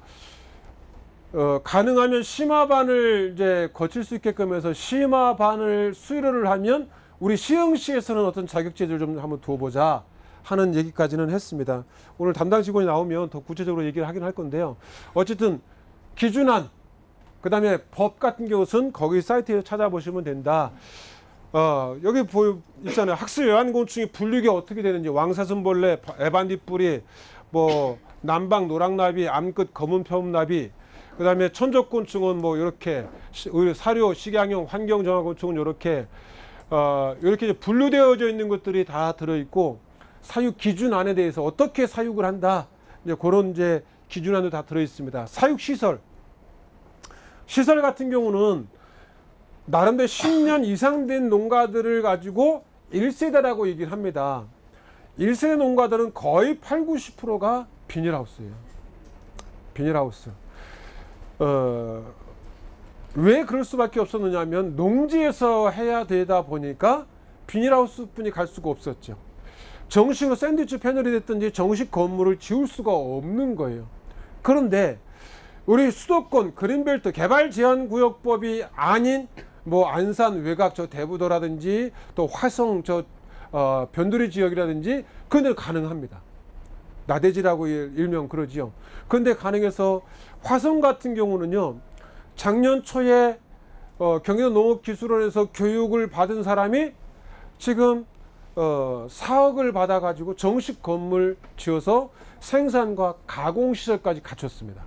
가능하면 심화반을 이제 거칠 수 있게끔 해서 심화반을 수료를 하면 우리 시흥시에서는 어떤 자격제도를 좀 한번 두어보자 하는 얘기까지는 했습니다. 오늘 담당 직원이 나오면 더 구체적으로 얘기를 하긴 할 건데요. 어쨌든 기준안, 그 다음에 법 같은 경우는 거기 사이트에서 찾아보시면 된다. 여기 있잖아요. 학습 애완곤충이 분류가 어떻게 되는지, 왕사슴벌레, 에반디뿌리, 뭐 남방 노랑나비, 암끝 검은 표범나비, 그 다음에 천적곤충은 뭐 이렇게 사료, 식양용, 환경정화곤충은 이렇게 이렇게 분류되어져 있는 것들이 다 들어있고 사육 기준안에 대해서 어떻게 사육을 한다, 이제 그런 이제 기준안도 다 들어있습니다. 사육 시설 같은 경우는 나름대로 10년 이상 된 농가들을 가지고 1세대라고 얘기를 합니다. 1세대 농가들은 거의 8, 90%가 비닐하우스예요. 비닐하우스. 왜 그럴 수밖에 없었느냐 하면 농지에서 해야 되다 보니까 비닐하우스 뿐이 갈 수가 없었죠. 정식으로 샌드위치 패널이 됐든지 정식 건물을 지을 수가 없는 거예요. 그런데 우리 수도권 그린벨트 개발제한구역법이 아닌 뭐 안산 외곽 저 대부도라든지 또 화성 저 변두리 지역이라든지 그건 가능합니다. 나대지라고 일명 그러지요. 그런데 가능해서 화성 같은 경우는요, 작년 초에 경기도 농업기술원에서 교육을 받은 사람이 지금 4억을 받아 가지고 정식 건물 지어서 생산과 가공시설까지 갖췄습니다.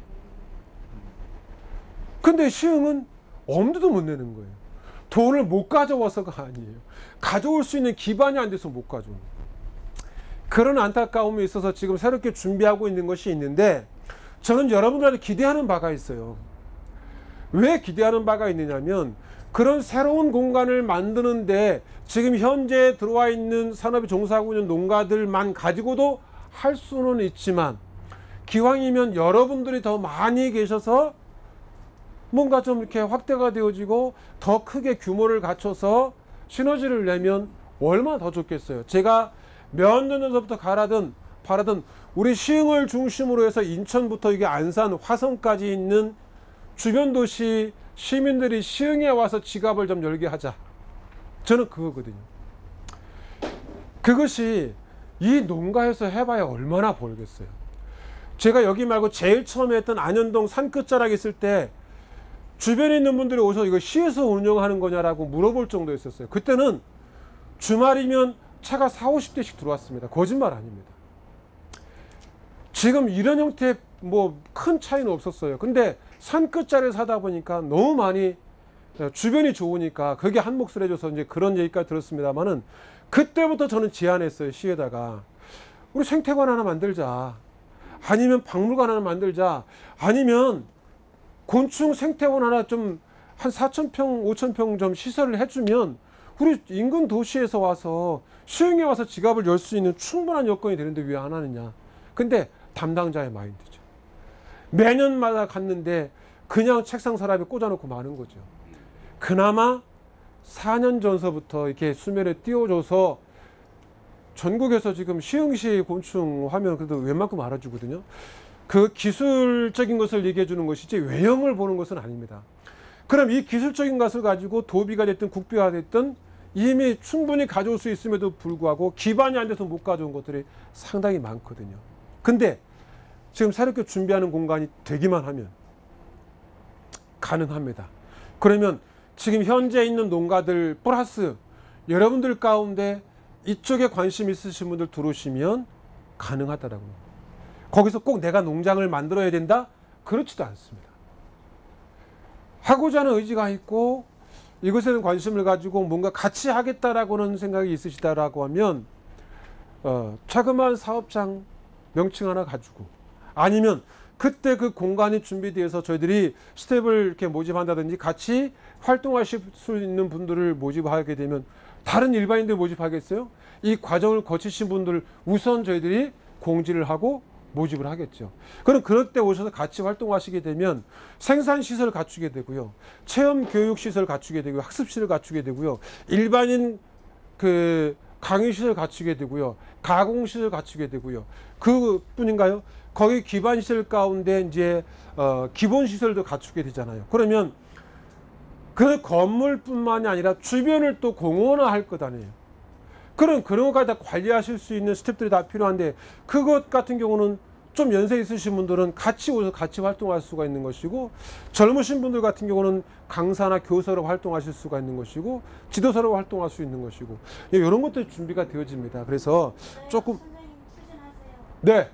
근데 시흥은 엄두도 못 내는 거예요. 돈을 못 가져와서가 아니에요. 가져올 수 있는 기반이 안 돼서 못 가져오는 거예요. 그런 안타까움이 있어서 지금 새롭게 준비하고 있는 것이 있는데, 저는 여러분들한테 기대하는 바가 있어요. 왜 기대하는 바가 있느냐면 그런 새로운 공간을 만드는데 지금 현재 들어와 있는 산업에 종사하고 있는 농가들만 가지고도 할 수는 있지만, 기왕이면 여러분들이 더 많이 계셔서 뭔가 좀 이렇게 확대가 되어지고 더 크게 규모를 갖춰서 시너지를 내면 얼마나 더 좋겠어요. 제가 몇 년 전부터 바라던 우리 시흥을 중심으로 해서 인천부터 이게 안산, 화성까지 있는 주변 도시 시민들이 시흥에 와서 지갑을 좀 열게 하자. 저는 그거거든요. 그것이 이 농가에서 해봐야 얼마나 벌겠어요. 제가 여기 말고 제일 처음에 했던 안현동 산 끝자락에 있을 때 주변에 있는 분들이 오셔서 이거 시에서 운영하는 거냐라고 물어볼 정도였었어요. 그때는 주말이면 차가 40, 50대씩 들어왔습니다. 거짓말 아닙니다. 지금 이런 형태의 뭐 큰 차이는 없었어요. 근데 산 끝자리에 사다 보니까 너무 많이 주변이 좋으니까 그게 한 몫을 해줘서 이제 그런 얘기까지 들었습니다만은, 그때부터 저는 제안했어요. 시에다가 우리 생태관 하나 만들자, 아니면 박물관 하나 만들자, 아니면 곤충 생태원 하나 좀 한 4,000평, 5,000평 좀 시설을 해주면 우리 인근 도시에서 와서 시흥에 와서 지갑을 열 수 있는 충분한 여건이 되는데 왜 안 하느냐. 근데 담당자의 마인드죠. 매년마다 갔는데 그냥 책상 서랍에 꽂아놓고 마는 거죠. 그나마 4년 전서부터 이렇게 수면에 띄워줘서 전국에서 지금 시흥시 곤충 하면 그래도 웬만큼 알아주거든요. 그 기술적인 것을 얘기해 주는 것이지 외형을 보는 것은 아닙니다. 그럼 이 기술적인 것을 가지고 도비가 됐든 국비가 됐든 이미 충분히 가져올 수 있음에도 불구하고 기반이 안 돼서 못 가져온 것들이 상당히 많거든요. 근데 지금 새롭게 준비하는 공간이 되기만 하면 가능합니다. 그러면 지금 현재 있는 농가들 플러스 여러분들 가운데 이쪽에 관심 있으신 분들 들어오시면 가능하다라고요. 거기서 꼭 내가 농장을 만들어야 된다? 그렇지도 않습니다. 하고자 하는 의지가 있고 이것에는 관심을 가지고 뭔가 같이 하겠다라고는 생각이 있으시다라고 하면 자그마한 사업장 명칭 하나 가지고 아니면 그때 그 공간이 준비되어서 저희들이 스텝을 이렇게 모집한다든지 같이 활동하실 수 있는 분들을 모집하게 되면 다른 일반인들 모집하겠어요? 이 과정을 거치신 분들 우선 저희들이 공지를 하고 모집을 하겠죠. 그럼 그럴 때 오셔서 같이 활동하시게 되면 생산시설을 갖추게 되고요. 체험교육시설을 갖추게 되고요. 학습실을 갖추게 되고요. 일반인 그 강의시설 갖추게 되고요. 가공시설 갖추게 되고요. 그뿐인가요? 거기 기반시설 가운데 이제 기본시설도 갖추게 되잖아요. 그러면 그 건물뿐만이 아니라 주변을 또 공원화할 것 아니에요. 그런 것까지 다 관리하실 수 있는 스텝들이 다 필요한데 그것 같은 경우는 좀 연세 있으신 분들은 같이 오셔서 같이 활동할 수가 있는 것이고 젊으신 분들 같은 경우는 강사나 교사로 활동하실 수가 있는 것이고 지도사로 활동할 수 있는 것이고 이런 것들이 준비가 되어집니다. 그래서 조금 네.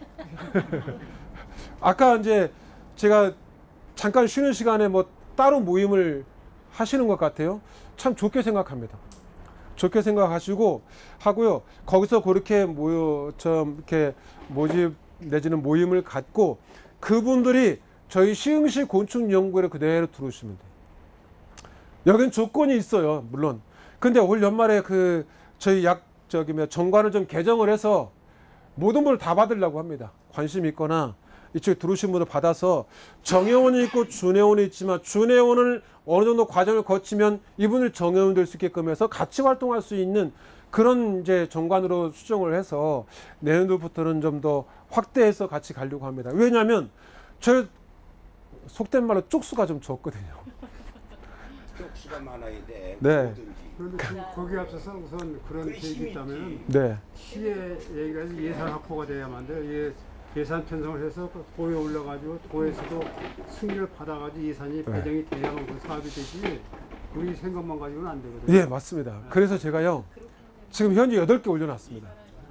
아까 이제 제가 잠깐 쉬는 시간에 뭐 따로 모임을 하시는 것 같아요. 참 좋게 생각합니다. 좋게 생각하시고 하고요. 거기서 그렇게 이렇게 모집 내지는 모임을 갖고 그분들이 저희 시흥시 곤충연구회로 그대로 들어오시면 돼요. 여긴 조건이 있어요. 물론. 근데 올 연말에 저희 정관을 좀 개정을 해서 모든 분을 다 받으려고 합니다. 관심이 있거나 이쪽에 들어오신 분을 받아서 정회원이 있고 준회원이 있지만 준회원을 어느 정도 과정을 거치면 이분을 정회원 될 수 있게끔 해서 같이 활동할 수 있는 그런 이제 정관으로 수정을 해서 내년도부터는 좀 더 확대해서 같이 가려고 합니다. 왜냐하면 저 속된 말로 쪽수가 좀 적거든요. 쪽수가 많아야 돼. 네. 그런데 거기에 앞서서 우선 그런 계획이 있다면 네. 시에 얘기가 예산 확보가 돼야만 돼요. 예산 편성을 해서 도에 올려가지고 도에서도 승인을 받아가지고 예산이 배정이 돼야만 그 사업이 되지 우리 생각만 가지고는 안 되거든요. 예, 맞습니다. 그래서 제가요 지금 현재 8개 올려놨습니다.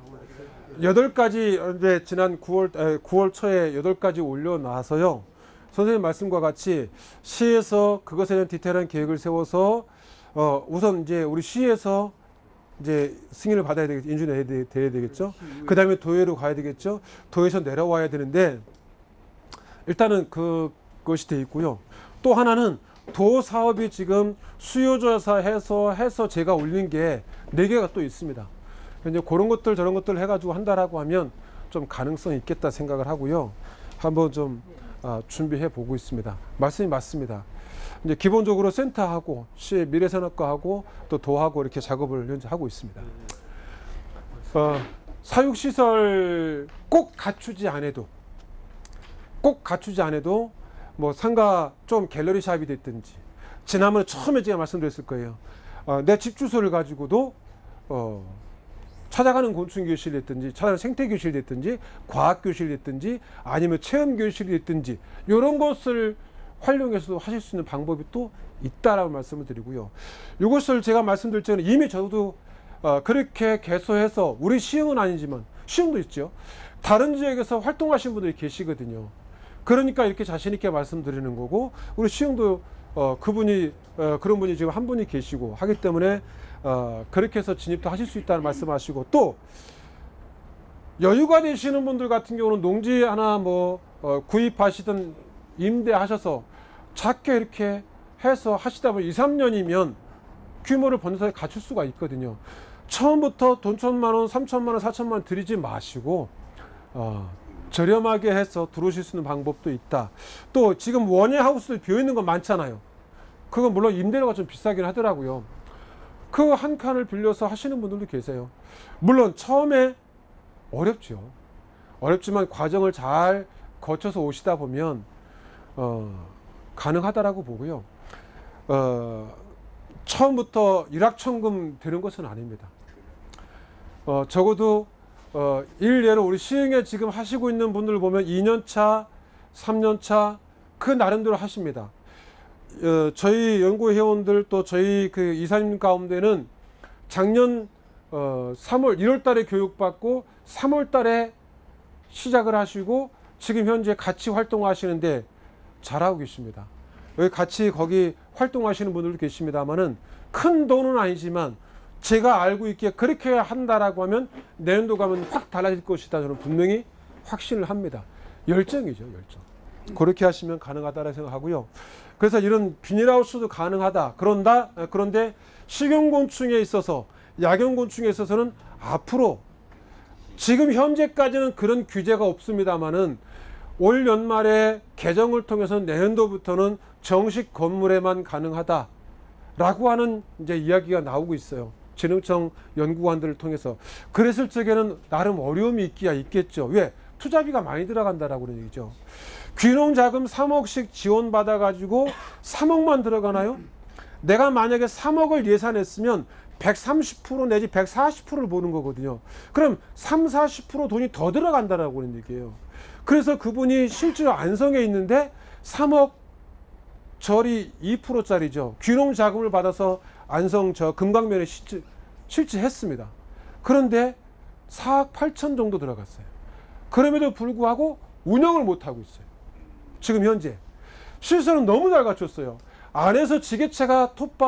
8가지 이제 지난 9월 초에 8가지 올려놔서요. 선생님 말씀과 같이 시에서 그것에 대한 디테일한 계획을 세워서 우선 이제 우리 시에서 이제 승인을 받아야 되겠죠. 인준해야 되겠죠. 그 다음에 도회로 가야 되겠죠. 도에서 내려와야 되는데 일단은 그것이 돼 있고요. 또 하나는 도 사업이 지금 수요조사 해서 제가 올린 게 4개가 또 있습니다. 이제 그런 것들 저런 것들 해가지고 한다라고 하면 좀 가능성이 있겠다 생각을 하고요. 한번 좀 준비해 보고 있습니다. 말씀이 맞습니다. 이제 기본적으로 센터하고 시 미래산업과하고 또 도하고 이렇게 작업을 현재 하고 있습니다. 사육시설 꼭 갖추지 않아도 뭐 상가 좀 갤러리샵이 됐든지 지난번에 처음에 제가 말씀드렸을 거예요. 내 집 주소를 가지고도 찾아가는 곤충교실 됐든지 찾아가는 생태교실 됐든지 과학교실 됐든지 아니면 체험교실이 됐든지 이런 것을 활용해서 하실 수 있는 방법이 또 있다라고 말씀을 드리고요. 이것을 제가 말씀드릴 때는 이미 저도 그렇게 개소해서 우리 시흥은 아니지만 시흥도 있죠. 다른 지역에서 활동하신 분들이 계시거든요. 그러니까 이렇게 자신 있게 말씀드리는 거고 우리 시흥도 그런 분이 지금 한 분이 계시고 하기 때문에 그렇게 해서 진입도 하실 수 있다는 말씀하시고 또 여유가 되시는 분들 같은 경우는 농지 하나 구입하시든 임대하셔서 작게 이렇게 해서 하시다 보면 2, 3년이면 규모를 번듯하게 갖출 수가 있거든요. 처음부터 돈 1,000만 원, 3,000만 원, 4,000만 원 들이지 마시고 저렴하게 해서 들어오실 수 있는 방법도 있다. 또 지금 원예 하우스들 비어있는 거 많잖아요. 그건 물론 임대료가 좀 비싸긴 하더라고요. 그 한 칸을 빌려서 하시는 분들도 계세요. 물론 처음에 어렵죠. 어렵지만 과정을 잘 거쳐서 오시다 보면 가능하다라고 보고요. 처음부터 일확천금 되는 것은 아닙니다. 적어도 일례로 우리 시흥에 지금 하시고 있는 분들 보면 2년차, 3년차 그 나름대로 하십니다. 저희 연구회원들 또 저희 그 이사님 가운데는 작년 3월, 1월 달에 교육받고 3월 달에 시작을 하시고 지금 현재 같이 활동하시는데 잘하고 계십니다. 여기 같이 거기 활동하시는 분들도 계십니다만은 큰 돈은 아니지만 제가 알고 있기에 그렇게 한다라고 하면 내년도 가면 확 달라질 것이다. 저는 분명히 확신을 합니다. 열정이죠, 열정. 그렇게 하시면 가능하다고 생각하고요. 그래서 이런 비닐하우스도 가능하다. 그런데 식용곤충에 있어서, 약용곤충에 있어서는 앞으로 지금 현재까지는 그런 규제가 없습니다만은 올 연말에 개정을 통해서는 내년도부터는 정식 건물에만 가능하다라고 하는 이제 이야기가 나오고 있어요. 진흥청 연구관들을 통해서. 그랬을 적에는 나름 어려움이 있겠죠. 왜? 투자비가 많이 들어간다라고 그런 얘기죠. 귀농자금 3억씩 지원받아가지고 3억만 들어가나요? 내가 만약에 3억을 예산했으면 130% 내지 140%를 보는 거거든요. 그럼 3, 40% 돈이 더 들어간다라고 그런 얘기예요. 그래서 그분이 실제로 안성에 있는데 3억 절이 2%짜리죠. 귀농자금을 받아서 안성 금강면에 실지했습니다. 그런데 4억 8천 정도 들어갔어요. 그럼에도 불구하고 운영을 못하고 있어요. 지금 현재 시설은 너무 잘 갖췄어요. 안에서 지게차가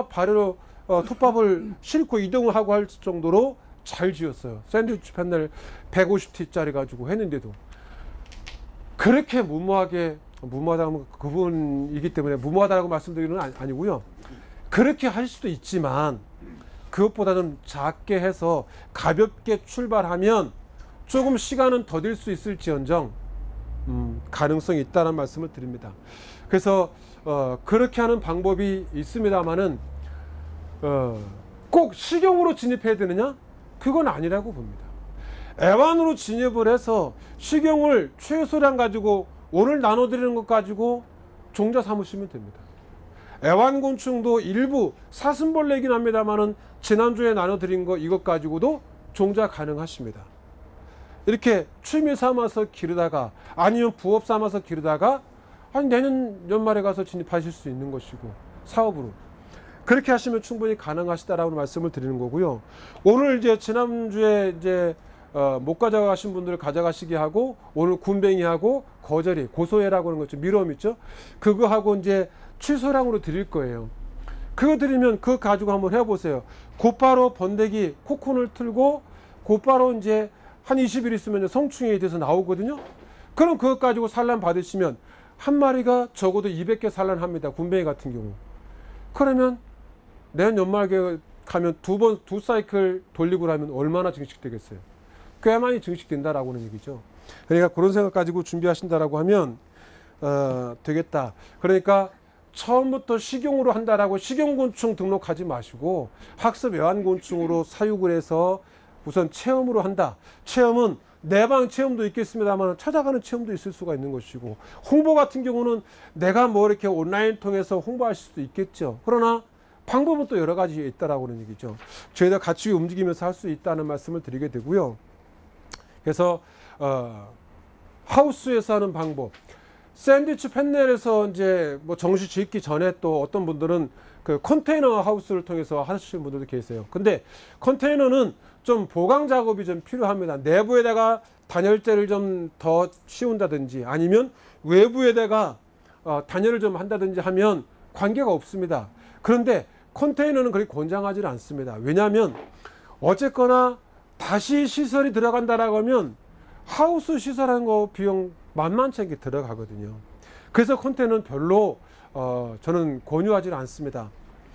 톱밥을 싣고 이동을 하고 할 정도로 잘 지었어요. 샌드위치 패널 150T짜리 가지고 했는데도 그렇게 무모하다면 그분이기 때문에 무모하다고 말씀드리는 건 아니고요. 그렇게 할 수도 있지만 그것보다 좀 작게 해서 가볍게 출발하면 조금 시간은 더딜 수 있을지언정 가능성이 있다는 말씀을 드립니다. 그래서 그렇게 하는 방법이 있습니다만은 꼭 식용으로 진입해야 되느냐? 그건 아니라고 봅니다. 애완으로 진입을 해서 식용을 최소량 가지고 오늘 나눠드리는 것 가지고 종자 삼으시면 됩니다. 애완곤충도 일부 사슴벌레이긴 합니다만은 지난주에 나눠드린 거 이것 가지고도 종자 가능하십니다. 이렇게 취미 삼아서 기르다가 아니면 부업 삼아서 기르다가 내년 연말에 가서 진입하실 수 있는 것이고 사업으로 그렇게 하시면 충분히 가능하시다라고 말씀을 드리는 거고요. 오늘 이제 지난주에 이제 못 가져가신 분들을 가져가시게 하고 오늘 군뱅이하고 거저리 고소해라고 하는 거 있죠. 미럼 있죠. 그거 하고 이제 취소량으로 드릴 거예요. 그거 드리면 그거 가지고 한번 해보세요. 곧바로 번데기 코콘을 틀고 곧바로 이제 한 20일 있으면 성충이 돼서 나오거든요. 그럼 그것 가지고 산란 받으시면 한 마리가 적어도 200개 산란합니다. 군뱅이 같은 경우. 그러면 내년 연말에 가면 두 사이클 돌리고 나면 얼마나 증식되겠어요? 꽤 많이 증식된다라고는 얘기죠. 그러니까 그런 생각 가지고 준비하신다라고 하면 되겠다. 그러니까 처음부터 식용으로 한다라고 식용곤충 등록하지 마시고 학습 애완곤충으로 사육을 해서 우선 체험으로 한다. 체험은 내방 체험도 있겠습니다만 찾아가는 체험도 있을 수가 있는 것이고 홍보 같은 경우는 내가 뭐 이렇게 온라인 통해서 홍보하실 수도 있겠죠. 그러나 방법은 또 여러 가지 있다라고 하는 얘기죠. 저희가 같이 움직이면서 할 수 있다는 말씀을 드리게 되고요. 그래서 하우스에서 하는 방법, 샌드위치 패널에서 이제 뭐 정시 짓기 전에 또 어떤 분들은 그 컨테이너 하우스를 통해서 하시는 분들도 계세요. 근데 컨테이너는 좀 보강 작업이 좀 필요합니다. 내부에다가 단열재를 좀 더 씌운다든지 아니면 외부에다가 단열을 좀 한다든지 하면 관계가 없습니다. 그런데 컨테이너는 그렇게 권장하지는 않습니다. 왜냐하면 어쨌거나 다시 시설이 들어간다라고 하면 하우스 시설하는 거 비용 만만치 않게 들어가거든요. 그래서 컨테이너는 별로 저는 권유하지는 않습니다.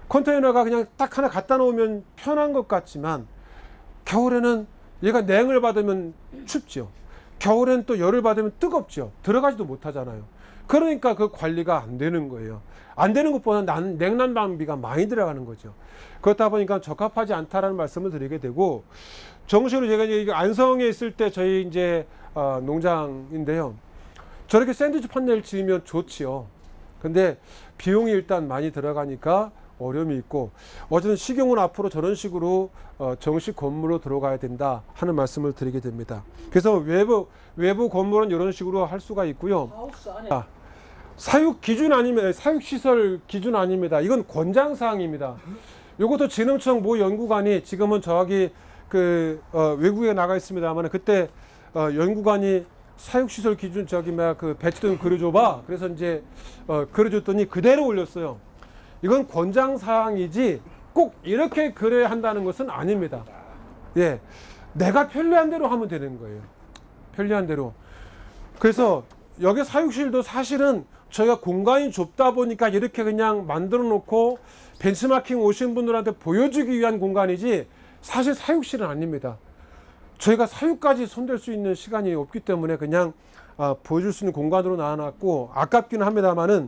컨테이너가 그냥 딱 하나 갖다 놓으면 편한 것 같지만 겨울에는 얘가 냉을 받으면 춥죠. 겨울엔 또 열을 받으면 뜨겁죠. 들어가지도 못하잖아요. 그러니까 그 관리가 안 되는 거예요. 안 되는 것보다 냉난방비가 많이 들어가는 거죠. 그렇다 보니까 적합하지 않다라는 말씀을 드리게 되고, 정식으로 제가 이제 안성에 있을 때 저희 이제 농장인데요. 저렇게 샌드위치 판넬 지으면 좋지요. 근데 비용이 일단 많이 들어가니까 어려움이 있고, 어쨌든 식용은 앞으로 저런 식으로 정식 건물로 들어가야 된다 하는 말씀을 드리게 됩니다. 그래서 외부 건물은 이런 식으로 할 수가 있고요. 사육 기준 아닙니다. 사육 시설 기준 아닙니다. 이건 권장 사항입니다. 이것도 진흥청 모 연구관이 지금은 저기 외국에 나가 있습니다만, 그때 연구관이 사육 시설 기준 그 배치 좀 그려줘봐. 그래서 이제 그려줬더니 그대로 올렸어요. 이건 권장 사항이지 꼭 이렇게 그려야 한다는 것은 아닙니다. 예, 내가 편리한 대로 하면 되는 거예요. 편리한 대로. 그래서 여기 사육실도 사실은 저희가 공간이 좁다 보니까 이렇게 그냥 만들어 놓고 벤치마킹 오신 분들한테 보여주기 위한 공간이지 사실 사육실은 아닙니다. 저희가 사육까지 손댈 수 있는 시간이 없기 때문에 그냥 보여줄 수 있는 공간으로 놔놨고, 아깝기는 합니다만은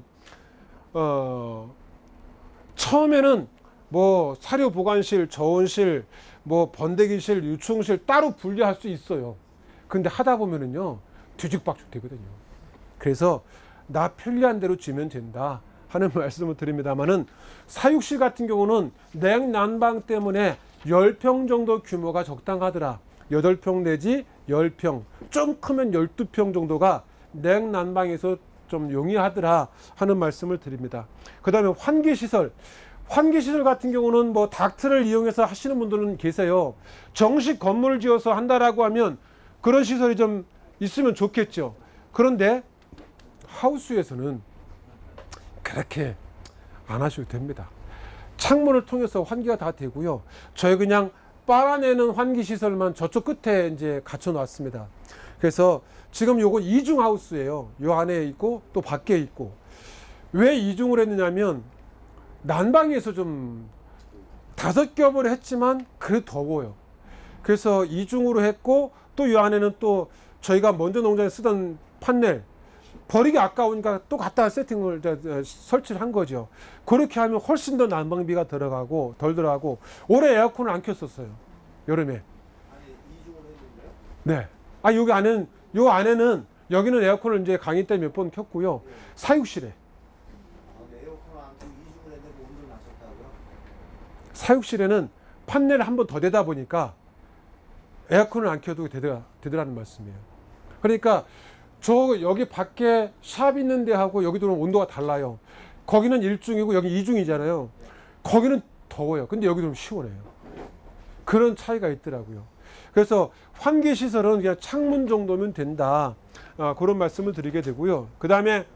처음에는 뭐 사료 보관실, 저온실, 뭐 번데기실, 유충실 따로 분리할 수 있어요. 근데 하다 보면은요 뒤죽박죽 되거든요. 그래서 나 편리한 대로 지면 된다 하는 말씀을 드립니다만은, 사육실 같은 경우는 냉난방 때문에 10평 정도 규모가 적당하더라. 8평 내지 10평, 좀 크면 12평 정도가 냉난방에서 좀 용이하더라 하는 말씀을 드립니다. 그 다음에 환기시설. 환기시설 같은 경우는 뭐 닥트를 이용해서 하시는 분들은 계세요. 정식 건물을 지어서 한다라고 하면 그런 시설이 좀 있으면 좋겠죠. 그런데 하우스에서는 그렇게 안 하셔도 됩니다. 창문을 통해서 환기가 다 되고요. 저희 그냥 빨아내는 환기시설만 저쪽 끝에 이제 갖춰 놨습니다. 그래서 지금 요거 이중 하우스예요. 요 안에 있고 또 밖에 있고. 왜 이중을 했느냐면 난방에서 좀 5겹을 했지만 그래도 더워요. 그래서 이중으로 했고, 또 이 안에는 또 저희가 먼저 농장에 쓰던 판넬 버리기 아까우니까 또 갖다 세팅을 설치를 한 거죠. 그렇게 하면 훨씬 더 난방비가 들어가고 덜 들어가고. 올해 에어컨을 안 켰었어요. 여름에. 아니, 이중을 했는데요? 네. 여기 안에는, 요 안에는, 여기는 에어컨을 이제 강의 때 몇 번 켰고요. 사육실에. 에어컨을 안 켜고 이중을 했는데 온도를 낮췄다고요? 사육실에는 판넬을 한 번 더 대다 보니까 에어컨을 안 켜도 되더라는 말씀이에요. 그러니까 여기 밖에 샵 있는 데하고 여기도 온도가 달라요. 거기는 1중이고 여기 2중이잖아요. 거기는 더워요. 근데 여기 좀 시원해요. 그런 차이가 있더라고요. 그래서 환기시설은 그냥 창문 정도면 된다. 그런 말씀을 드리게 되고요. 그 다음에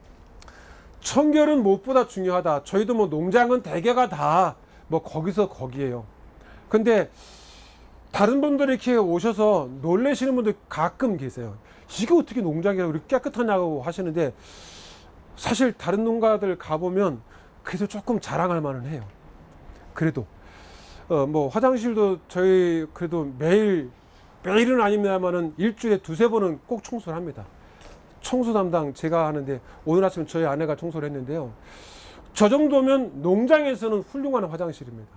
청결은 무엇보다 중요하다. 저희도 뭐 농장은 대개가 다 뭐 거기서 거기에요. 근데 다른 분들이 이렇게 오셔서 놀라시는 분들 가끔 계세요. 이게 어떻게 농장이라고 이렇게 깨끗하냐고 하시는데, 사실 다른 농가들 가보면 그래도 조금 자랑할 만은 해요. 그래도 뭐 화장실도 저희 그래도 매일은 아닙니다만은 일주일에 2-3번은 꼭 청소를 합니다. 청소 담당 제가 하는데 오늘 아침 저희 아내가 청소를 했는데요. 저 정도면 농장에서는 훌륭한 화장실입니다.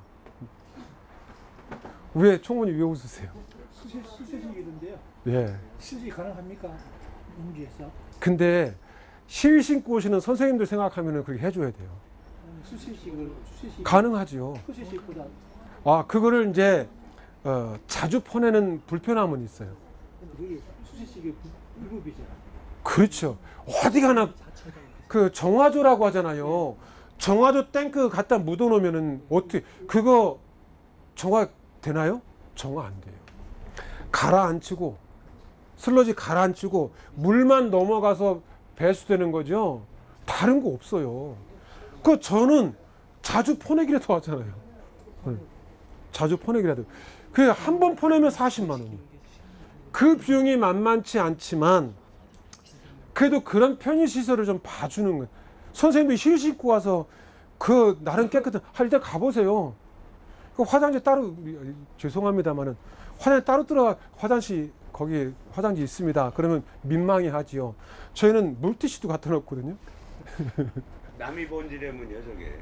왜 총무님 왜 웃으세요? 수세식이던데요. 예. 수세식 가능합니까? 농지에서? 근데 실 신고 오시는 선생님들 생각하면은 그렇게 해줘야 돼요. 수세식 가능하지요. 수세식보다. 그거를 이제 자주 퍼내는 불편함은 있어요. 그게 수세식의 불법이잖아. 그렇죠. 어디 가나 그 정화조라고 하잖아요. 정화조 탱크 갖다 묻어놓으면은 어떻게 그거 정화 되나요? 정화 안 돼요. 가라앉히고 슬러지 가라앉히고 물만 넘어가서 배수되는 거죠. 다른 거 없어요. 저는 자주 퍼내기라도 하잖아요. 자주 퍼내기라도. 한 번 퍼내면 40만 원이. 그 비용이 만만치 않지만 그래도 그런 편의시설을 좀 봐주는 거예요. 선생님도 실 싣고 와서 그 나름 깨끗한 할 때 가보세요. 그 화장실 따로 죄송합니다만은 화장실 따로 들어가 화장실 거기 화장지 있습니다. 그러면 민망해하지요. 저희는 물티슈도 갖다 놓거든요. 남이 본지래면요 저게.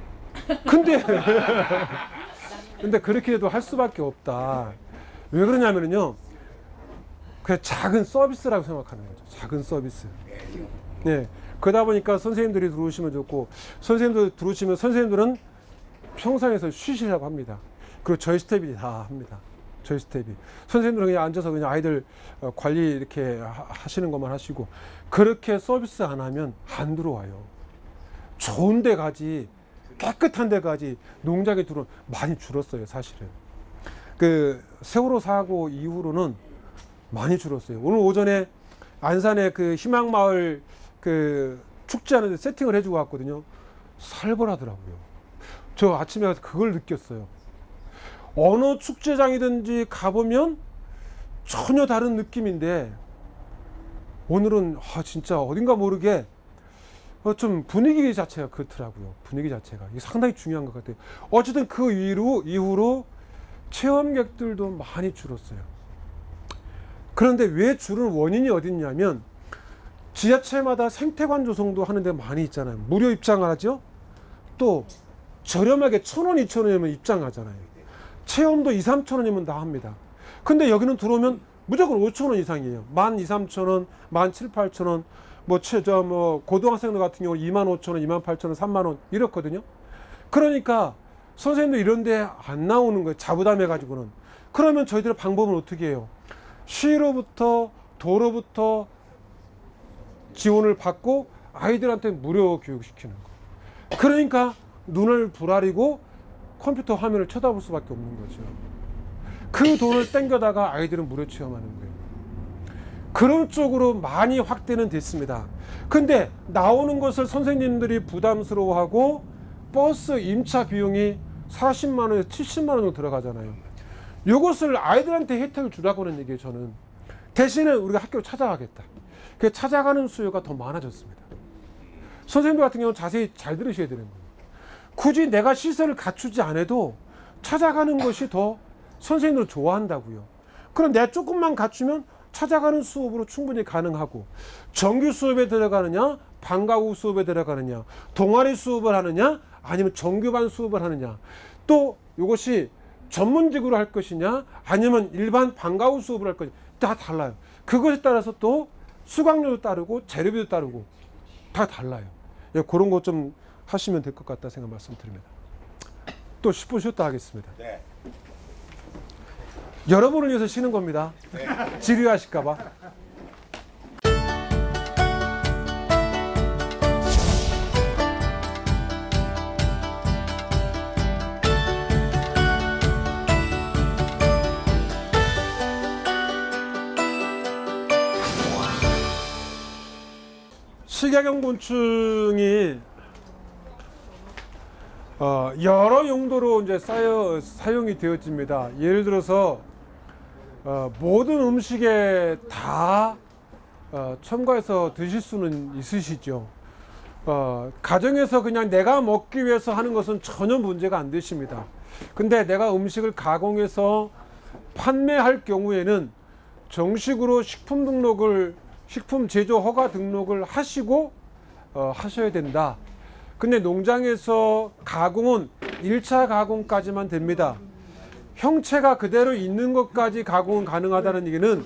근데 그렇게 해도 할 수밖에 없다. 왜 그러냐면요. 그 작은 서비스라고 생각하는 거죠. 작은 서비스. 네. 그러다 보니까 선생님들이 들어오시면 좋고, 선생님들 들어오시면 선생님들은 평상에서 쉬시라고 합니다. 그리고 저희 스텝이 다 합니다. 저희 스텝이. 선생님들은 그냥 앉아서 그냥 아이들 관리 이렇게 하시는 것만 하시고, 그렇게 서비스 안 하면 안 들어와요. 좋은 데 가지, 깨끗한 데 가지, 농장에 많이 줄었어요, 사실은. 그 세월호 사고 이후로는 많이 줄었어요. 오늘 오전에 안산에 그 희망마을 그 축제하는데 세팅을 해주고 왔거든요. 살벌하더라고요. 저 아침에 가서 그걸 느꼈어요. 어느 축제장이든지 가보면 전혀 다른 느낌인데 오늘은 진짜 어딘가 모르게 좀 분위기 자체가 그렇더라고요. 분위기 자체가 이게 상당히 중요한 것 같아요. 어쨌든 그 이후로 체험객들도 많이 줄었어요. 그런데 왜 줄은 원인이 어디 있냐면 지하철마다 생태관 조성도 하는 데 많이 있잖아요. 무료 입장을 하죠. 또 저렴하게 1,000원, 2,000원이면 입장하잖아요. 체험도 2, 3,000원이면 다 합니다. 근데 여기는 들어오면 무조건 5,000원 이상이에요. 12,000원, 17,000원, 8,000원, 고등학생들 같은 경우 25,000원, 28,000원, 30,000원 이렇거든요. 그러니까 선생님들 이런 데 안 나오는 거예요. 자부담해 가지고는. 그러면 저희들의 방법은 어떻게 해요? 시로부터 도로부터 지원을 받고 아이들한테 무료 교육시키는 거. 그러니까 눈을 부라리고 컴퓨터 화면을 쳐다볼 수밖에 없는 거죠. 그 돈을 땡겨다가 아이들은 무료 체험하는 거예요. 그런 쪽으로 많이 확대는 됐습니다. 근데 나오는 것을 선생님들이 부담스러워하고 버스 임차 비용이 40만 원에서 70만 원 정도 들어가잖아요. 이것을 아이들한테 혜택을 주라고는 얘기예요. 저는 대신에 우리가 학교를 찾아가겠다. 그 찾아가는 수요가 더 많아졌습니다. 선생님들 같은 경우는 자세히 잘 들으셔야 되는 거예요. 굳이 내가 시설을 갖추지 않아도 찾아가는 것이 더 선생님들은 좋아한다고요. 그럼 내가 조금만 갖추면 찾아가는 수업으로 충분히 가능하고, 정규 수업에 들어가느냐, 방과후 수업에 들어가느냐, 동아리 수업을 하느냐, 아니면 정규반 수업을 하느냐, 또 이것이 전문직으로 할 것이냐, 아니면 일반 방과후 수업을 할 것이냐, 다 달라요. 그것에 따라서 또 수강료도 따르고 재료비도 따르고 다 달라요. 예, 그런 거 좀 하시면 될 것 같다 생각 말씀드립니다. 또 10분 쉬었다 하겠습니다. 네. 여러분을 위해서 쉬는 겁니다. 네. 지루하실까 봐. 식약용 곤충이 여러 용도로 이제 사용이 되어집니다. 예를 들어서 모든 음식에 다 첨가해서 드실 수는 있으시죠. 가정에서 그냥 내가 먹기 위해서 하는 것은 전혀 문제가 안 되십니다. 근데 내가 음식을 가공해서 판매할 경우에는 정식으로 식품 제조 허가 등록을 하시고 하셔야 된다. 근데 농장에서 가공은 1차 가공까지만 됩니다. 형체가 그대로 있는 것까지 가공은 가능하다는 얘기는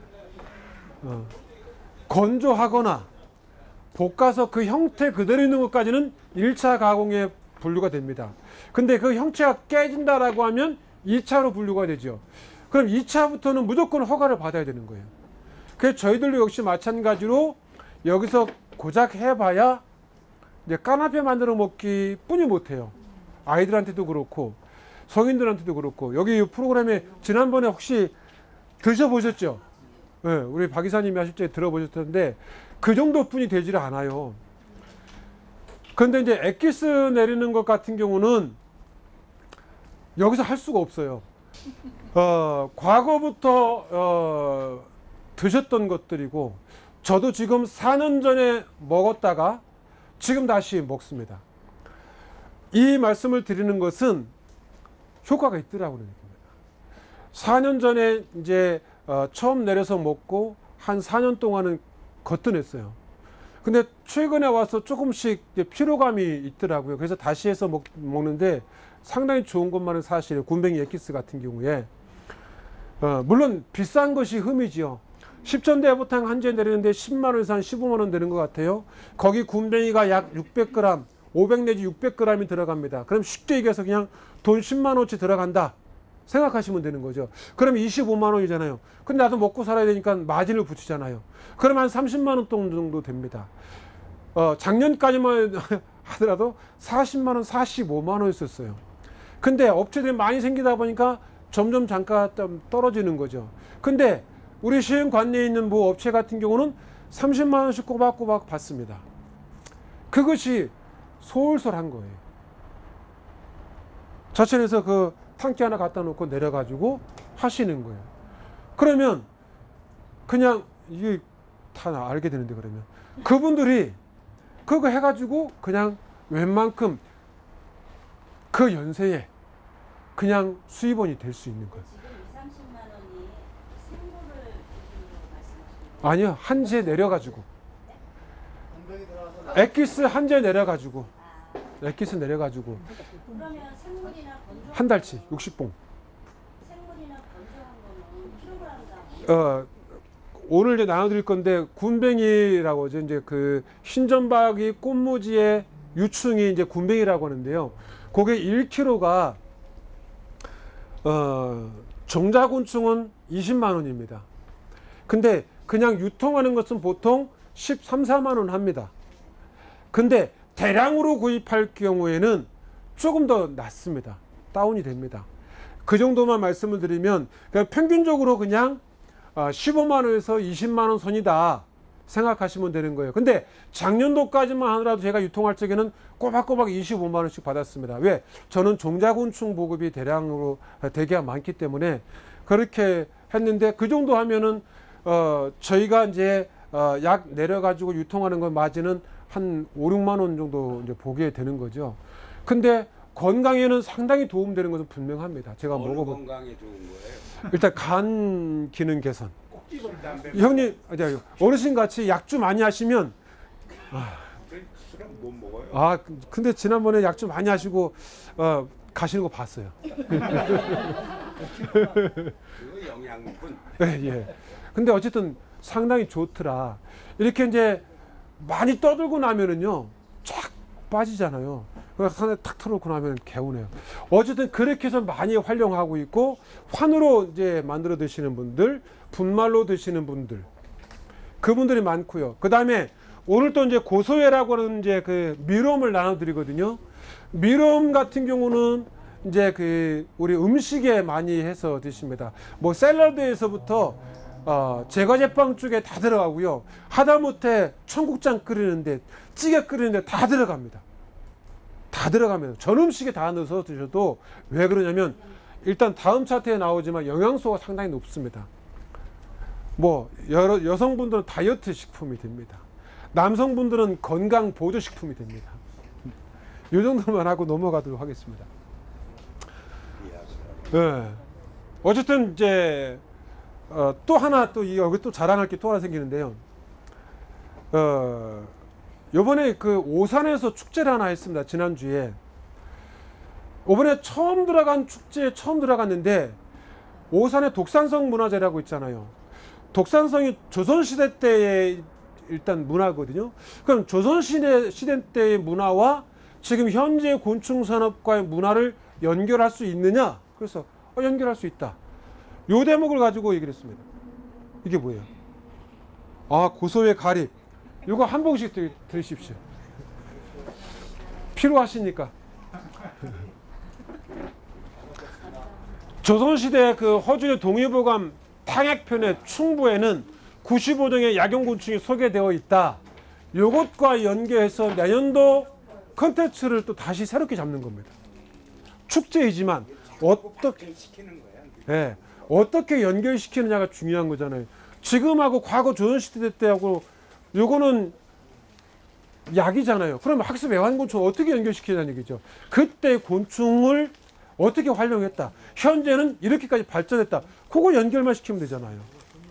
건조하거나 볶아서 그 형태 그대로 있는 것까지는 1차 가공에 분류가 됩니다. 근데 그 형체가 깨진다라고 하면 2차로 분류가 되죠. 그럼 2차부터는 무조건 허가를 받아야 되는 거예요. 그래서 저희들도 역시 마찬가지로 여기서 고작 해봐야 이제 까나페 만들어 먹기 뿐이 못해요. 아이들한테도 그렇고 성인들한테도 그렇고. 여기 프로그램에 지난번에 혹시 드셔보셨죠? 네, 우리 박 이사님이 하실 때 들어보셨을 텐데 그 정도뿐이 되지를 않아요. 그런데 이제 엑기스 내리는 것 같은 경우는 여기서 할 수가 없어요. 과거부터 드셨던 것들이고, 저도 지금 4년 전에 먹었다가 지금 다시 먹습니다. 이 말씀을 드리는 것은 효과가 있더라고요. 4년 전에 이제 처음 내려서 먹고 한 4년 동안은 거뜬했어요. 근데 최근에 와서 조금씩 피로감이 있더라고요. 그래서 다시 해서 먹는데 상당히 좋은 것만은 사실이에요. 굼벵이 엑기스 같은 경우에. 물론 비싼 것이 흠이지요. 10전 대보탕 한 주에 내리는데 10만 원에서 한 15만 원 되는 것 같아요. 거기 굼벵이가 약 600g, 500 내지 600g이 들어갑니다. 그럼 쉽게 얘기해서 그냥 돈 10만 원어치 들어간다 생각하시면 되는 거죠. 그러면 25만 원이잖아요. 근데 나도 먹고 살아야 되니까 마진을 붙이잖아요. 그러면 한 30만 원 정도 됩니다. 작년까지만 하더라도 40만 원, 45만 원이었어요. 근데 업체들이 많이 생기다 보니까 점점 단가가 떨어지는 거죠. 근데 우리 시흥 관내에 있는 뭐 업체 같은 경우는 30만 원씩 꼬박꼬박 받습니다. 그것이 솔솔한 거예요. 자천에서 그 탕기 하나 갖다 놓고 내려가지고 하시는 거예요. 그러면 그냥 이게 다 알게 되는데, 그러면 그분들이 그거 해가지고 그냥 웬만큼 그 연세에 그냥 수입원이 될 수 있는 거예요. 지금 2, 30만 원이 생고를 기준으로 말씀하시는 거예요? 아니요, 한지에 내려가지고 공병이 들어와서 엑기스 한지에 내려가지고 엑기스 내려가지고 그러면 생물이나 건조 한 달치 60봉. 생물이나 건조한 거는 킬로그램당 오늘 이제 나눠드릴 건데 굼벵이라고 이제 그 흰점박이 꽃무지의 유충이 이제 굼벵이라고 하는데요. 그게 1kg가 정자곤충은 20만 원입니다. 근데 그냥 유통하는 것은 보통 13, 14만 원 합니다. 근데 대량으로 구입할 경우에는 조금 더 낮습니다. 다운이 됩니다. 그 정도만 말씀을 드리면 그냥 평균적으로 그냥 15만 원에서 20만 원 선이다 생각하시면 되는 거예요. 근데 작년도까지만 하더라도 제가 유통할 적에는 꼬박꼬박 25만 원씩 받았습니다. 왜? 저는 종자곤충 보급이 대량으로 대개가 많기 때문에 그렇게 했는데, 그 정도 하면은 저희가 이제 약 내려가지고 유통하는 건 마진은 한 5, 6만 원 정도 이제 보게 되는 거죠. 근데 건강에는 상당히 도움되는 것은 분명합니다. 제가 어느 먹어본 건강에 좋은 거예요? 일단 간 기능 개선. 술, 담배 형님, 어르신 같이 약주 많이 하시면 술은 못 먹어요. 근데 지난번에 약주 많이 하시고 가시는 거 봤어요. 그거 영양분. 예. 근데 어쨌든 상당히 좋더라. 이렇게 이제 많이 떠들고 나면은요 쫙 빠지잖아요. 그래서 하나 탁 털어놓고 나면 개운해요. 어쨌든 그렇게 해서 많이 활용하고 있고, 환으로 이제 만들어 드시는 분들, 분말로 드시는 분들, 그분들이 많고요. 그 다음에 오늘 또 이제 고소해라고 하는 이제 그 미롬을 나눠드리거든요. 미롬 같은 경우는 이제 그 우리 음식에 많이 해서 드십니다. 뭐 샐러드에서부터 제과제빵 쪽에 다 들어가고요. 하다못해 청국장 끓이는데, 찌개 끓이는데 다 들어갑니다. 다 들어가면 전 음식에 다 넣어서 드셔도, 왜 그러냐면 일단 다음 차트에 나오지만 영양소가 상당히 높습니다. 뭐 여성분들은 다이어트 식품이 됩니다. 남성분들은 건강 보조 식품이 됩니다. 이 정도만 하고 넘어가도록 하겠습니다. 네. 어쨌든 이제 또 하나 또 여기 또 자랑할 게 또 하나 생기는데요. 요번에 그 오산에서 축제를 하나 했습니다. 지난주에. 이번에 처음 들어간 축제에 처음 들어갔는데, 오산에 독산성 문화재라고 있잖아요. 독산성이 조선시대 때의 일단 문화거든요. 그럼 조선시대 때의 문화와 지금 현재 곤충산업과의 문화를 연결할 수 있느냐? 그래서 연결할 수 있다. 요 대목을 가지고 얘기를 했습니다. 이게 뭐예요? 고소의 가립. 요거 한 봉씩 드십시오. 필요하시니까. 조선시대 그 허준의 동의보감 탕약편의 충부에는 95종의 약용곤충이 소개되어 있다. 요것과 연계해서 내년도 컨텐츠를 또 다시 새롭게 잡는 겁니다. 축제이지만 어떻게 시키는 거야. 네, 어떻게 연결시키느냐가 중요한 거잖아요. 지금하고 과거 조선시대 때하고 요거는 약이잖아요. 그러면 학습 애완곤충 어떻게 연결시키냐는 얘기죠. 그때 곤충을 어떻게 활용했다. 현재는 이렇게까지 발전했다. 그거 연결만 시키면 되잖아요.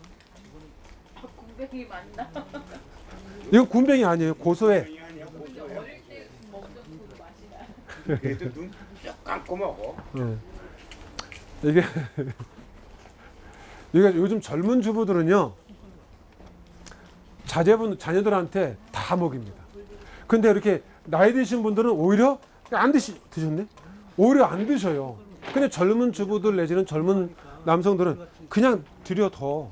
군뱅이 맞나? 이건 군뱅이 아니에요. 고소해. 병이 아니야, 고소해요. 어릴 때 먹던 그 맛이 나. 얘도 눈쭉 감고 먹어. 이게 이게 요즘 젊은 주부들은요 자녀들한테 다 먹입니다. 근데 이렇게 나이 드신 분들은 오히려 드셨네? 오히려 안 드셔요. 근데 젊은 주부들 내지는 젊은 남성들은 그냥 드려.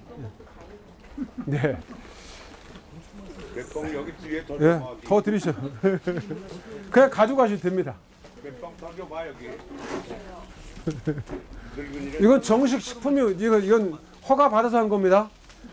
네. 몇 봉 여기 뒤에 더 예, 줘봐. 더 드리셔. 그냥 가져가셔도 됩니다. 몇봉 더 줘봐 여기. 늙은이를 이건 정식 식품이 이건 허가 받아서 한 겁니다.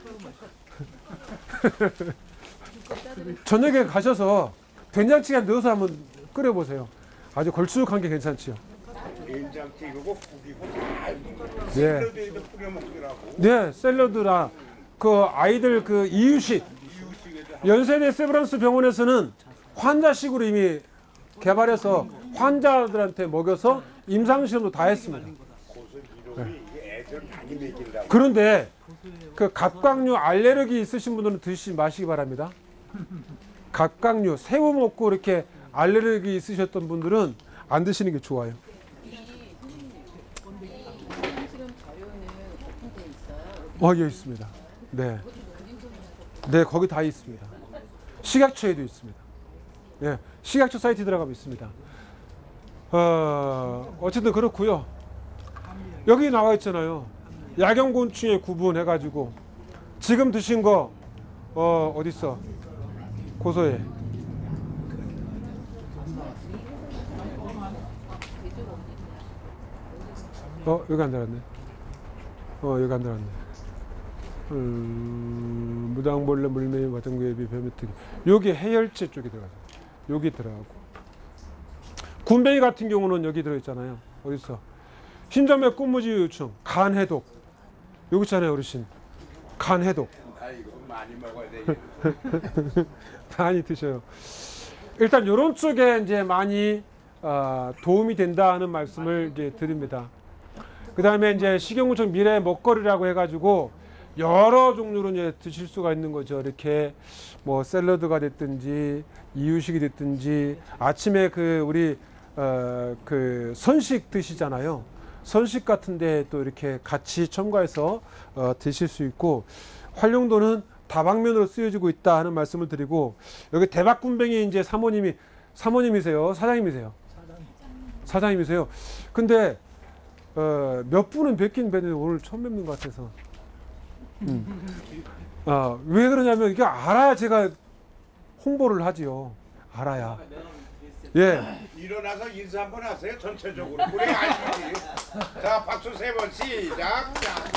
저녁에 가셔서 된장찌개 넣어서 한번 끓여보세요. 아주 걸쭉한 게 괜찮지요. 된장찌개고 국이고 다 네. 샐러드에도 뿌려 먹더라고. 네, 샐러드라 그 아이들 그 이유식 이유식에도 연세대 세브란스 병원에서는 환자식으로 이미 개발해서 환자들한테 먹여서 임상시험도 다 했습니다. 고소 이름이 이게 애들 많이 먹인다고. 그런데 그 갑각류 알레르기 있으신 분들은 드시지 마시기 바랍니다. 갑각류 새우 먹고 이렇게 알레르기 있으셨던 분들은 안 드시는 게 좋아요. 임상실험 자료는 어떻게 돼 있어요? 예, 있습니다. 네. 네, 거기 다 있습니다. 식약처에도 있습니다. 예, 식약처 사이트 들어가면 있습니다. 어쨌든 그렇고요. 여기 나와 있잖아요. 약용곤충에 구분해가지고 지금 드신 거 어디 있어? 고소해. 여기 안 들었네. 여기 안 들었네. 무당벌레, 물매미, 마장구애비, 뱀매트기. 여기 해열제 쪽에 들어가죠. 여기 들어가고. 군뱅이 같은 경우는 여기 들어있잖아요. 어디 있어? 흰점의 꽃무지유충, 간해독. 여기 있잖아요, 어르신. 간해독. 아 이거 많이 먹어야 돼. 많이 드셔요. 일단 이런 쪽에 이제 많이 도움이 된다는 말씀을 이제 드립니다. 그 다음에 이제 식용곤충 미래 먹거리라고 해가지고 여러 종류로 이제 드실 수가 있는 거죠. 이렇게 뭐 샐러드가 됐든지 이유식이 됐든지 아침에 그 우리 그 선식 드시잖아요. 선식 같은데 또 이렇게 같이 첨가해서 드실 수 있고 활용도는 다방면으로 쓰여지고 있다 하는 말씀을 드리고 여기 대박군뱅이 이제 사모님이세요? 사장님이세요? 사장님이세요. 근데 몇 분은 뵙긴 뵀는데 오늘 처음 뵙는 것 같아서. 왜 그러냐면 이게 알아야 제가 홍보를 하지요. 알아야. 예. 일어나서 인사 한번 하세요. 전체적으로. 우리 알지. 자 박수 3번 시작.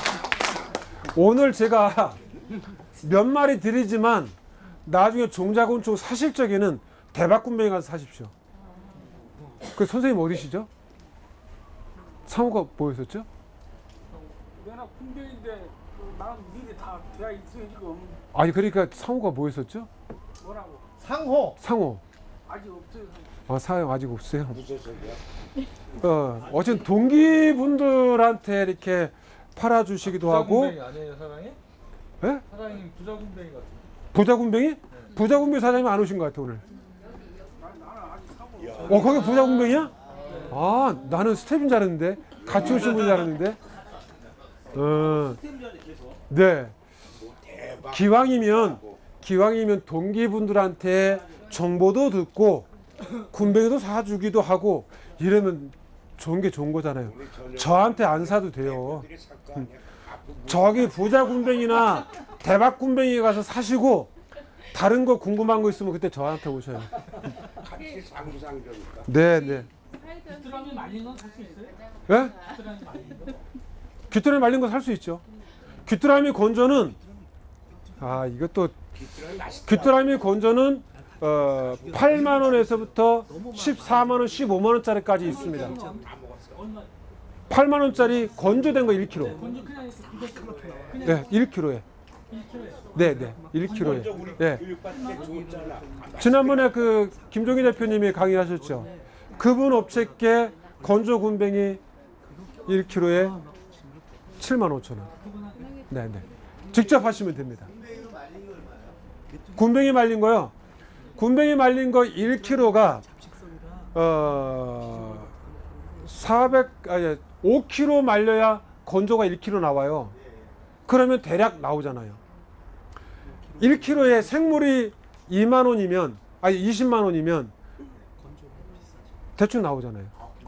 오늘 제가 몇 마리 드리지만 나중에 종자곤충 사실 적에는 대박군뱅이 가서 사십시오. 그 선생님 어디시죠? 상호가 뭐였었죠? 내가 군대인데 나랑 미리 다 돼야 있어요 지금. 아니 그러니까 상호가 뭐였었죠? 뭐라고? 상호. 상호. 아직 없어요. 사형 아직 없어요. 무슨 소리야? 어쨌든 동기분들한테 이렇게 팔아주시기도 하고. 부자군뱅이 아니에요 사장님? 예? 사장님 부자군뱅이 같은. 부자군뱅이? 부자군뱅이 사장님 안 오신 것 같아 오늘. 거기 부자군뱅이야? 나는 스텝인 줄 알았는데 같이 오신 분인 줄 알았는데. 네. 대박. 기왕이면 동기분들한테 정보도 듣고 군뱅이도 사주기도 하고 이러면 좋은 게 좋은 거잖아요. 저한테 안 사도 돼요. 저기 부자군뱅이나 대박군뱅이 가서 사시고 다른 거 궁금한 거 있으면 그때 저한테 오셔요. 같이 상부상조니까. 네. 귀뚜라미 말린 건 살 수 있어요? 예? 귀뚜라미 말린 거? 귀뚜라미 말린 거 살 수 있죠. 귀뚜라미 건조는 이것도 귀뚜라미 건조는 8만 원에서부터 14만 원, 15만 원짜리까지 있습니다. 8만 원짜리 건조된 거 1kg. 먼저 그냥 이렇게 굳었어. 네, 1kg에. 네, 1kg에. 먼저 우리 네. 교육받을 때 좋잖아. 지난번에 그 김종희 대표님이 강의하셨죠. 그분 업체께 건조 굼벵이 1kg에 75,000원. 네. 직접 하시면 됩니다. 굼벵이 말린 거요. 굼벵이 말린 거 1kg가 5kg 말려야 건조가 1kg 나와요. 그러면 대략 나오잖아요. 1kg에 생물이 2만 원이면 20만 원이면 대충 나오잖아요.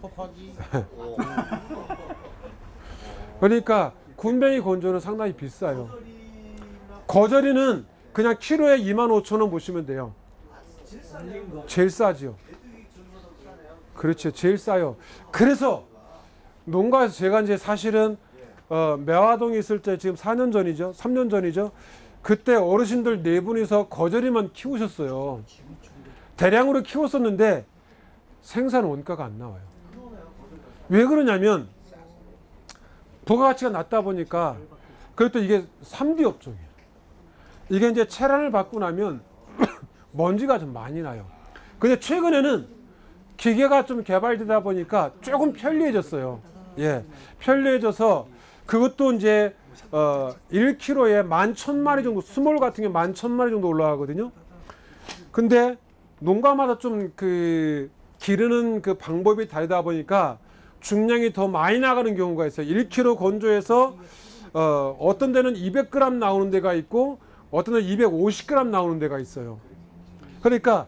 그러니까 굼벵이 건조는 상당히 비싸요. 거저리는 그냥 키로에 25,000원 보시면 돼요. 제일 싸지요. 그렇죠. 제일 싸요. 그래서 농가에서 제가 이제 사실은 매화동에 있을 때 지금 4년 전이죠. 3년 전이죠. 그때 어르신들 4분이서 거저리만 키우셨어요. 대량으로 키웠었는데 생산 원가가 안 나와요. 왜 그러냐면 부가가치가 낮다 보니까 그것도 이게 3D 업종이에요. 이게 이제 체란을 받고 나면 먼지가 좀 많이 나요. 근데 최근에는 기계가 좀 개발되다 보니까 조금 편리해졌어요. 예, 편리해져서 그것도 이제 1kg에 11,000마리 정도, 스몰 같은 게 11,000마리 정도 올라가거든요. 근데 농가마다 좀 그 기르는 그 방법이 다르다 보니까 중량이 더 많이 나가는 경우가 있어요. 1kg 건조해서 어떤 데는 200g 나오는 데가 있고 어떤 데는 250g 나오는 데가 있어요. 그러니까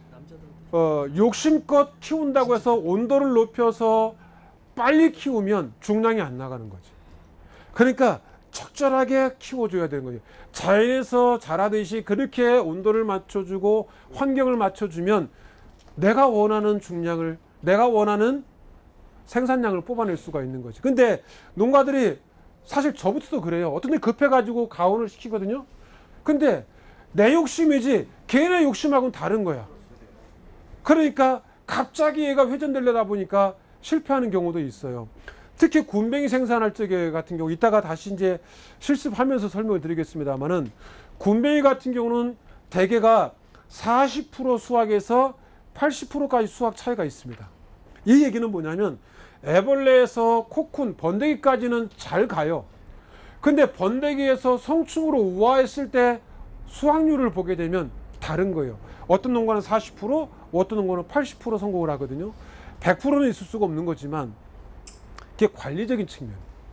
욕심껏 키운다고 해서 온도를 높여서 빨리 키우면 중량이 안 나가는 거지. 그러니까 적절하게 키워줘야 되는 거죠. 자연에서 자라듯이 그렇게 온도를 맞춰주고 환경을 맞춰주면 내가 원하는 중량을, 내가 원하는 생산량을 뽑아낼 수가 있는 거지. 근데 농가들이 사실 저부터도 그래요. 어떤 데 급해가지고 가온을 시키거든요. 근데 내 욕심이지 걔네 욕심하고는 다른 거야. 그러니까 갑자기 얘가 회전되려다 보니까 실패하는 경우도 있어요. 특히 굼벵이 생산할 적에 같은 경우 이따가 다시 이제 실습하면서 설명을 드리겠습니다만은 굼벵이 같은 경우는 대개가 40% 수확에서 80%까지 수확 차이가 있습니다. 이 얘기는 뭐냐면 애벌레에서 코쿤, 번데기까지는 잘 가요. 근데 번데기에서 성충으로 우화했을 때 수확률을 보게 되면 다른 거예요. 어떤 농가는 40%, 어떤 농가는 80% 성공을 하거든요. 100%는 있을 수가 없는 거지만 그게 관리적인 측면.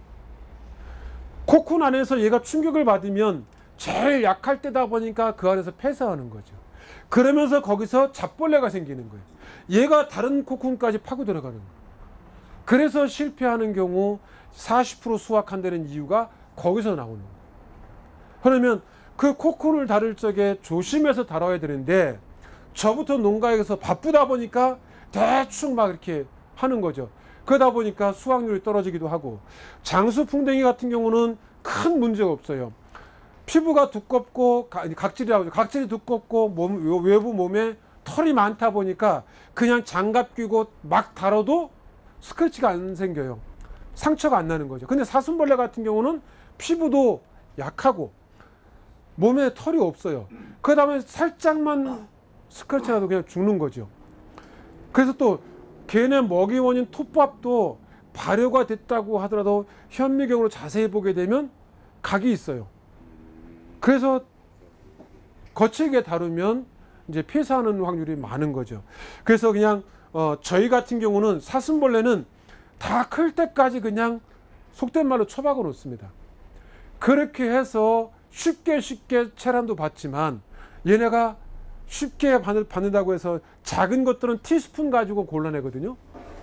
코쿤 안에서 얘가 충격을 받으면 제일 약할 때다 보니까 그 안에서 폐사하는 거죠. 그러면서 거기서 잡벌레가 생기는 거예요. 얘가 다른 코쿤까지 파고 들어가는 거예요. 그래서 실패하는 경우 40% 수확한다는 이유가 거기서 나오는 거예요. 그러면 그 코쿤을 다룰 적에 조심해서 다뤄야 되는데 저부터 농가에서 바쁘다 보니까 대충 막 이렇게 하는 거죠. 그러다 보니까 수확률이 떨어지기도 하고, 장수풍뎅이 같은 경우는 큰 문제가 없어요. 피부가 두껍고 각질이라고 하죠. 각질이 두껍고 외부 몸에 털이 많다 보니까 그냥 장갑 끼고 막 다뤄도 스크래치가 안 생겨요. 상처가 안 나는 거죠. 근데 사슴벌레 같은 경우는 피부도 약하고 몸에 털이 없어요. 그 다음에 살짝만 스크래치라도 그냥 죽는 거죠. 그래서 또 걔네 먹이 원인 톱밥도 발효가 됐다고 하더라도 현미경으로 자세히 보게 되면 각이 있어요. 그래서 거칠게 다루면 이제 폐사하는 확률이 많은 거죠. 그래서 그냥 저희 같은 경우는 사슴벌레는 다 클 때까지 그냥 속된 말로 처박아 놓습니다. 그렇게 해서 쉽게 체란도 받지만 얘네가 쉽게 받는다고 해서 작은 것들은 티스푼 가지고 골라내거든요.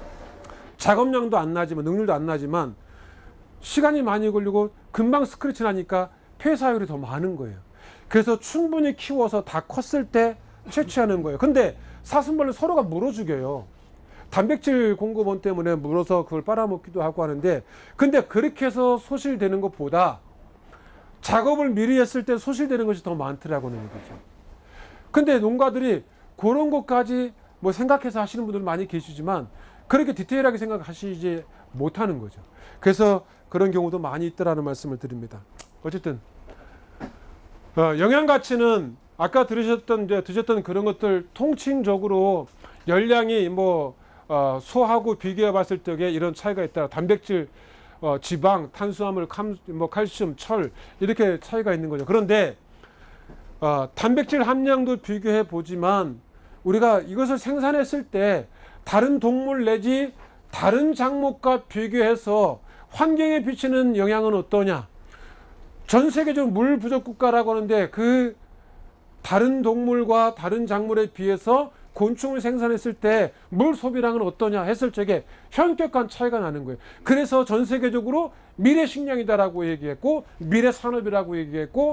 작업량도 안 나지만 능률도 안 나지만 시간이 많이 걸리고 금방 스크래치 나니까 폐사율이 더 많은 거예요. 그래서 충분히 키워서 다 컸을 때 채취하는 거예요. 근데 사슴벌레 서로가 물어 죽여요. 단백질 공급원 때문에 물어서 그걸 빨아먹기도 하고 하는데, 근데 그렇게 해서 소실되는 것보다 작업을 미리 했을 때 소실되는 것이 더 많더라고는 얘기죠. 근데 농가들이 그런 것까지 뭐 생각해서 하시는 분들 많이 계시지만 그렇게 디테일하게 생각하시지 못하는 거죠. 그래서 그런 경우도 많이 있더라는 말씀을 드립니다. 어쨌든 영양 가치는 아까 드셨던 그런 것들 통칭적으로 열량이 소하고 비교해 봤을 적에 이런 차이가 있다. 단백질, 지방, 탄수화물, 칼슘, 철 이렇게 차이가 있는 거죠. 그런데 단백질 함량도 비교해 보지만 우리가 이것을 생산했을 때 다른 동물 내지 다른 작물과 비교해서 환경에 비치는 영향은 어떠냐? 전 세계적으로 물 부족 국가라고 하는데 그 다른 동물과 다른 작물에 비해서 곤충을 생산했을 때 물 소비량은 어떠냐 했을 적에 현격한 차이가 나는 거예요. 그래서 전 세계적으로 미래 식량이다라고 얘기했고 미래 산업이라고 얘기했고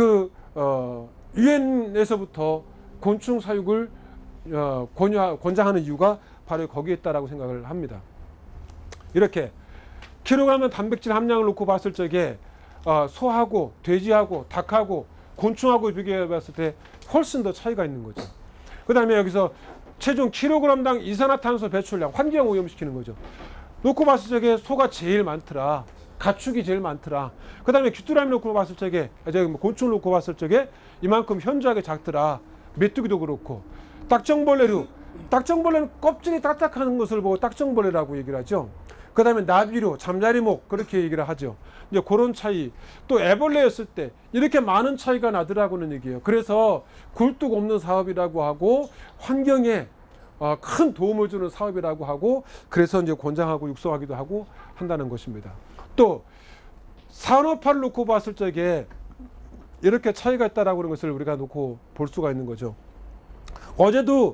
유엔에서부터 곤충 사육을 권장하는 이유가 바로 거기에 있다라고 생각을 합니다. 이렇게 킬로그램 단백질 함량을 놓고 봤을 적에 소하고 돼지하고 닭하고 곤충하고 비교해 봤을 때 훨씬 더 차이가 있는 거죠. 그 다음에 여기서 체중 킬로그램당 이산화탄소 배출량, 환경 오염시키는 거죠. 놓고 봤을 적에 소가 제일 많더라. 가축이 제일 많더라. 그 다음에 귀뚜라미 놓고 봤을 적에, 곤충을 놓고 봤을 적에 이만큼 현저하게 작더라. 메뚜기도 그렇고. 딱정벌레류. 딱정벌레는 껍질이 딱딱한 것을 보고 딱정벌레라고 얘기를 하죠. 그 다음에 나비류, 잠자리목 그렇게 얘기를 하죠. 이제 그런 차이. 또 애벌레였을 때 이렇게 많은 차이가 나더라고는 얘기해요. 그래서 굴뚝 없는 사업이라고 하고 환경에 큰 도움을 주는 사업이라고 하고 그래서 이제 권장하고 육성하기도 하고 한다는 것입니다. 또 산업화를 놓고 봤을 적에 이렇게 차이가 있다라고 하는 것을 우리가 놓고 볼 수가 있는 거죠. 어제도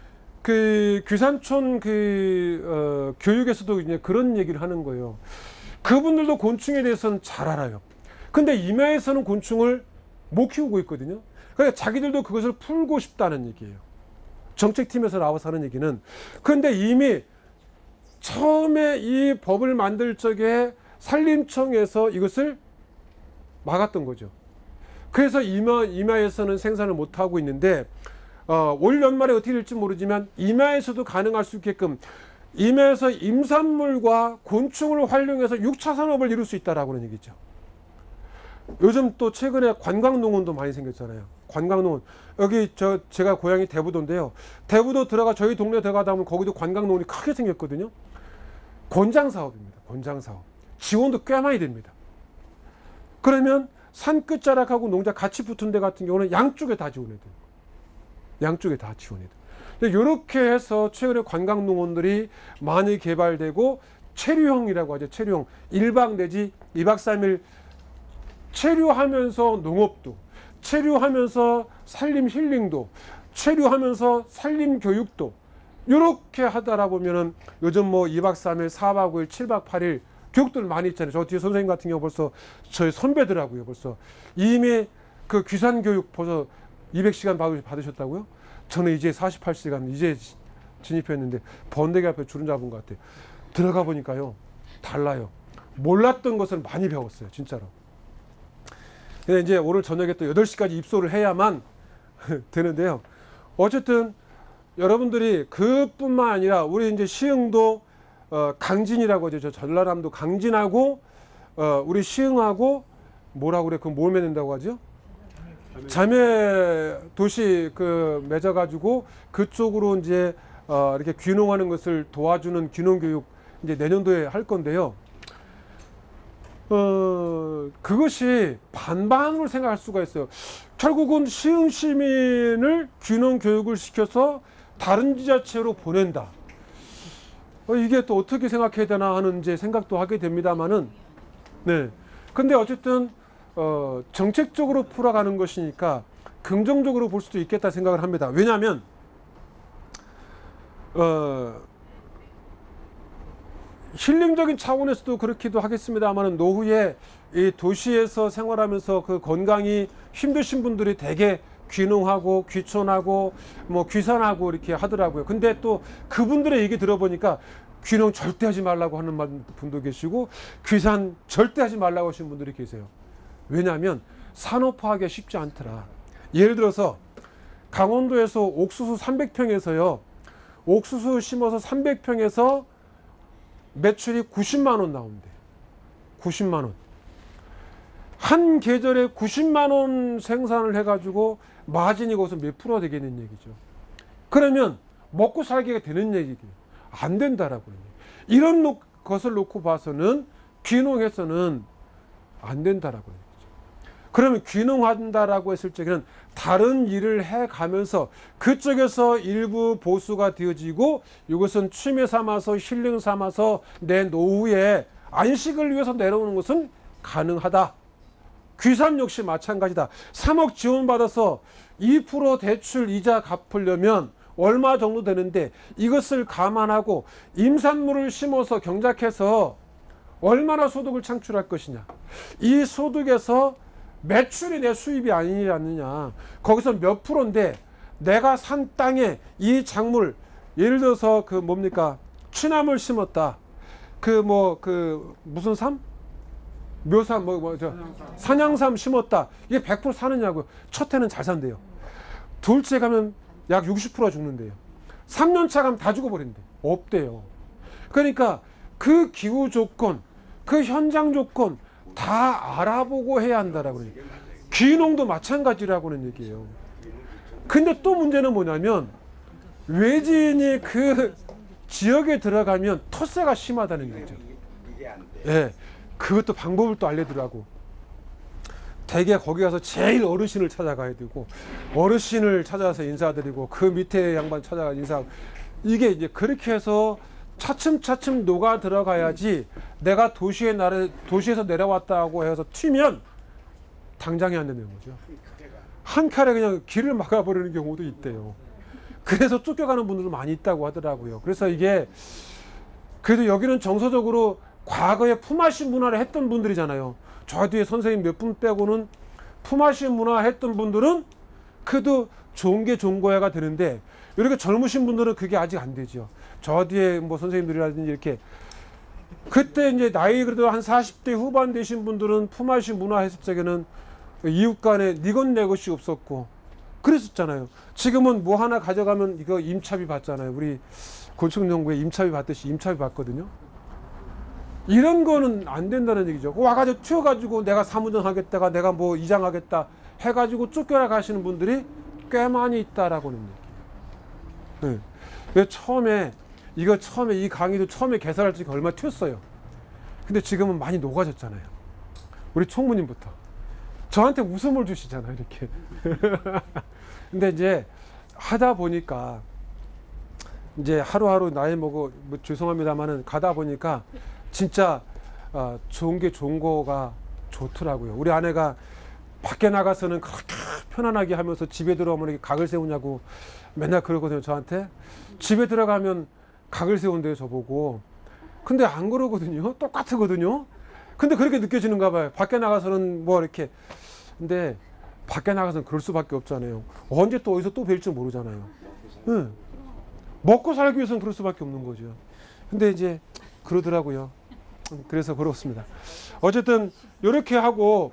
귀산촌 교육에서도 이제 그런 얘기를 하는 거예요. 그분들도 곤충에 대해서는 잘 알아요. 근데 임야에서는 곤충을 못 키우고 있거든요. 그러니까 자기들도 그것을 풀고 싶다는 얘기예요. 정책팀에서 나와서 하는 얘기는. 그런데 이미 처음에 이 법을 만들 적에 산림청에서 이것을 막았던 거죠. 그래서 임야에서는 생산을 못 하고 있는데 올 연말에 어떻게 될지 모르지만 임야에서도 가능할 수 있게끔 임야에서 임산물과 곤충을 활용해서 6차 산업을 이룰 수 있다라고는 얘기죠. 요즘 또 최근에 관광농원도 많이 생겼잖아요. 관광농원. 여기 제가 고향이 대부도인데요. 대부도 저희 동네 들어가다 보면 거기도 관광농원이 크게 생겼거든요. 권장사업입니다. 권장사업. 지원도 꽤 많이 됩니다. 그러면 산 끝자락하고 농자 같이 붙은 데 같은 경우는 양쪽에 다 지원해야 돼요. 양쪽에 다 지원해야 돼요. 이렇게 해서 최근에 관광농원들이 많이 개발되고 체류형이라고 하죠. 체류형. 1박 내지 2박 3일 체류하면서 농업도, 체류하면서 산림 힐링도, 체류하면서 산림 교육도 이렇게 하다라 보면은 요즘 2박 3일, 4박 5일, 7박 8일 교육들 많이 있잖아요. 저 뒤에 선생님 같은 경우 벌써 저희 선배더라고요. 벌써 이미 그 귀산 교육 벌써 200시간 받으셨다고요? 저는 이제 48시간 이제 진입했는데 번데기 앞에 줄은 잡은 것 같아요. 들어가 보니까요. 달라요. 몰랐던 것을 많이 배웠어요. 진짜로. 근데 이제 오늘 저녁에 또 8시까지 입소를 해야만 되는데요. 어쨌든 여러분들이 그뿐만 아니라 우리 이제 시흥도 강진이라고 하죠. 저 전라남도 강진하고 우리 시흥하고 뭐라고 그래? 그럼 뭘 맺는다고 하죠? 자매 도시 맺어가지고 그쪽으로 이제 이렇게 귀농하는 것을 도와주는 귀농 교육 이제 내년도에 할 건데요. 그것이 반반으로 생각할 수가 있어요. 결국은 시흥 시민을 귀농 교육을 시켜서 다른 지자체로 보낸다. 이게 또 어떻게 생각해야 되나 하는 이제 생각도 하게 됩니다만은, 네. 근데 어쨌든 정책적으로 풀어가는 것이니까 긍정적으로 볼 수도 있겠다 생각을 합니다. 왜냐하면 힐링적인 차원에서도 그렇기도 하겠습니다만 노후에 이 도시에서 생활하면서 그 건강이 힘드신 분들이 되게 귀농하고 귀촌하고 귀산하고 이렇게 하더라고요. 근데 또 그분들의 얘기 들어보니까 귀농 절대 하지 말라고 하는 분도 계시고 귀산 절대 하지 말라고 하시는 분들이 계세요. 왜냐하면 산업화하기가 쉽지 않더라. 예를 들어서 강원도에서 옥수수 300평에서요. 옥수수 심어서 300평에서 매출이 90만 원 나온대. 90만 원. 한 계절에 90만 원 생산을 해가지고 마진이 거기서 몇 프로 되겠는 얘기죠. 그러면 먹고 살기가 되는 얘기예요. 안 된다라고 그래요. 이런 것을 놓고 봐서는 귀농해서는 안 된다라고 그래요. 그러면 귀농한다라고 했을 적에는 다른 일을 해가면서 그쪽에서 일부 보수가 되어지고 이것은 취미 삼아서 힐링 삼아서 내 노후에 안식을 위해서 내려오는 것은 가능하다. 귀산 역시 마찬가지다. 3억 지원받아서 2% 대출 이자 갚으려면 얼마 정도 되는데 이것을 감안하고 임산물을 심어서 경작해서 얼마나 소득을 창출할 것이냐. 이 소득에서 매출이 내 수입이 아니지 않느냐. 거기서 몇 프로인데 내가 산 땅에 이 작물 예를 들어서 그 뭡니까 취나물 심었다. 무슨 삶? 묘삼 산양삼 심었다. 이게 100% 사느냐고요. 첫 해는 잘 산대요. 둘째 가면 약 60%가 죽는데요. 3년차 가면 다 죽어버린대요. 없대요. 그러니까 그 기후 조건, 그 현장 조건 다 알아보고 해야 한다라고 그래요. 귀농도 마찬가지라고는 얘기예요. 근데 또 문제는 뭐냐면 외지인이 그 지역에 들어가면 텃세가 심하다는 얘기죠. 예, 그것도 방법을 또 알려주라고. 대개 거기 가서 제일 어르신을 찾아가야 되고 어르신을 찾아서 인사드리고 그 밑에 양반 찾아가 인사하고 이게 이제 그렇게 해서 차츰차츰 녹아 들어가야지 내가 도시에서 내려왔다고 해서 튀면 당장이 안 되는 거죠. 한 칼에 그냥 길을 막아버리는 경우도 있대요. 그래서 쫓겨가는 분들도 많이 있다고 하더라고요. 그래서 이게 그래도 여기는 정서적으로 과거에 품앗이 문화를 했던 분들이잖아요. 저 뒤에 선생님 몇 분 빼고는 품앗이 문화 했던 분들은 그래도 좋은 게 좋은 거야가 되는데 이렇게 젊으신 분들은 그게 아직 안 되죠. 저 뒤에 뭐 선생님들이라든지 이렇게 그때 이제 나이 그래도 한 40대 후반 되신 분들은 품앗이 문화 했을 적에는 이웃 간에 니건 내 것이 없었고 그랬었잖아요. 지금은 뭐 하나 가져가면 이거 임차비 받잖아요. 우리 곤충연구에 임차비 받듯이 임차비 받거든요. 이런 거는 안 된다는 얘기죠. 와가지고 튀어가지고 내가 사무장 하겠다가 내가 뭐 이장 하겠다 해가지고 쫓겨나 가시는 분들이 꽤 많이 있다라고는 얘기해요. 네. 처음에 이 강의도 처음에 개설할 적에 얼마 튀었어요. 근데 지금은 많이 녹아졌잖아요. 우리 총무님부터. 저한테 웃음을 주시잖아요, 이렇게. 근데 이제 하다 보니까 이제 하루하루 나이 먹어 뭐 죄송합니다만은 가다 보니까 진짜 좋은 게 좋은 거가 좋더라고요. 우리 아내가 밖에 나가서는 그렇게 편안하게 하면서 집에 들어오면 이렇게 각을 세우냐고 맨날 그러거든요, 저한테. 집에 들어가면 각을 세운대요, 저보고. 근데 안 그러거든요. 똑같거든요. 근데 그렇게 느껴지는가 봐요. 밖에 나가서는 뭐 이렇게. 근데 밖에 나가서는 그럴 수밖에 없잖아요. 언제 또 어디서 또 뵐지 모르잖아요. 응. 먹고 살기 위해서는 그럴 수밖에 없는 거죠. 근데 이제 그러더라고요. 그래서 그렇습니다. 어쨌든 이렇게 하고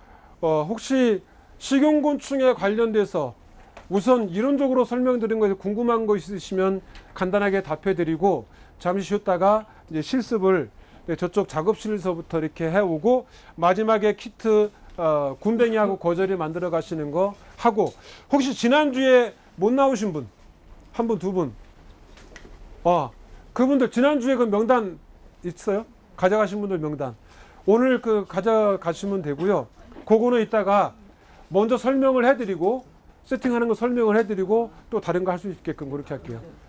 혹시 식용곤충에 관련돼서 우선 이론적으로 설명드린 것에 궁금한 거 있으시면 간단하게 답해드리고 잠시 쉬었다가 이제 실습을 저쪽 작업실에서부터 이렇게 해오고 마지막에 키트 군뱅이하고 거저리 만들어 가시는 거 하고 혹시 지난주에 못 나오신 분 한 분, 두 분 그분들 지난주에 그 명단 있어요? 가져가신 분들 명단 오늘 그 가져가시면 되고요. 그거는 이따가 먼저 설명을 해드리고 세팅하는 거 설명을 해드리고 또 다른 거 할 수 있게끔 그렇게 할게요.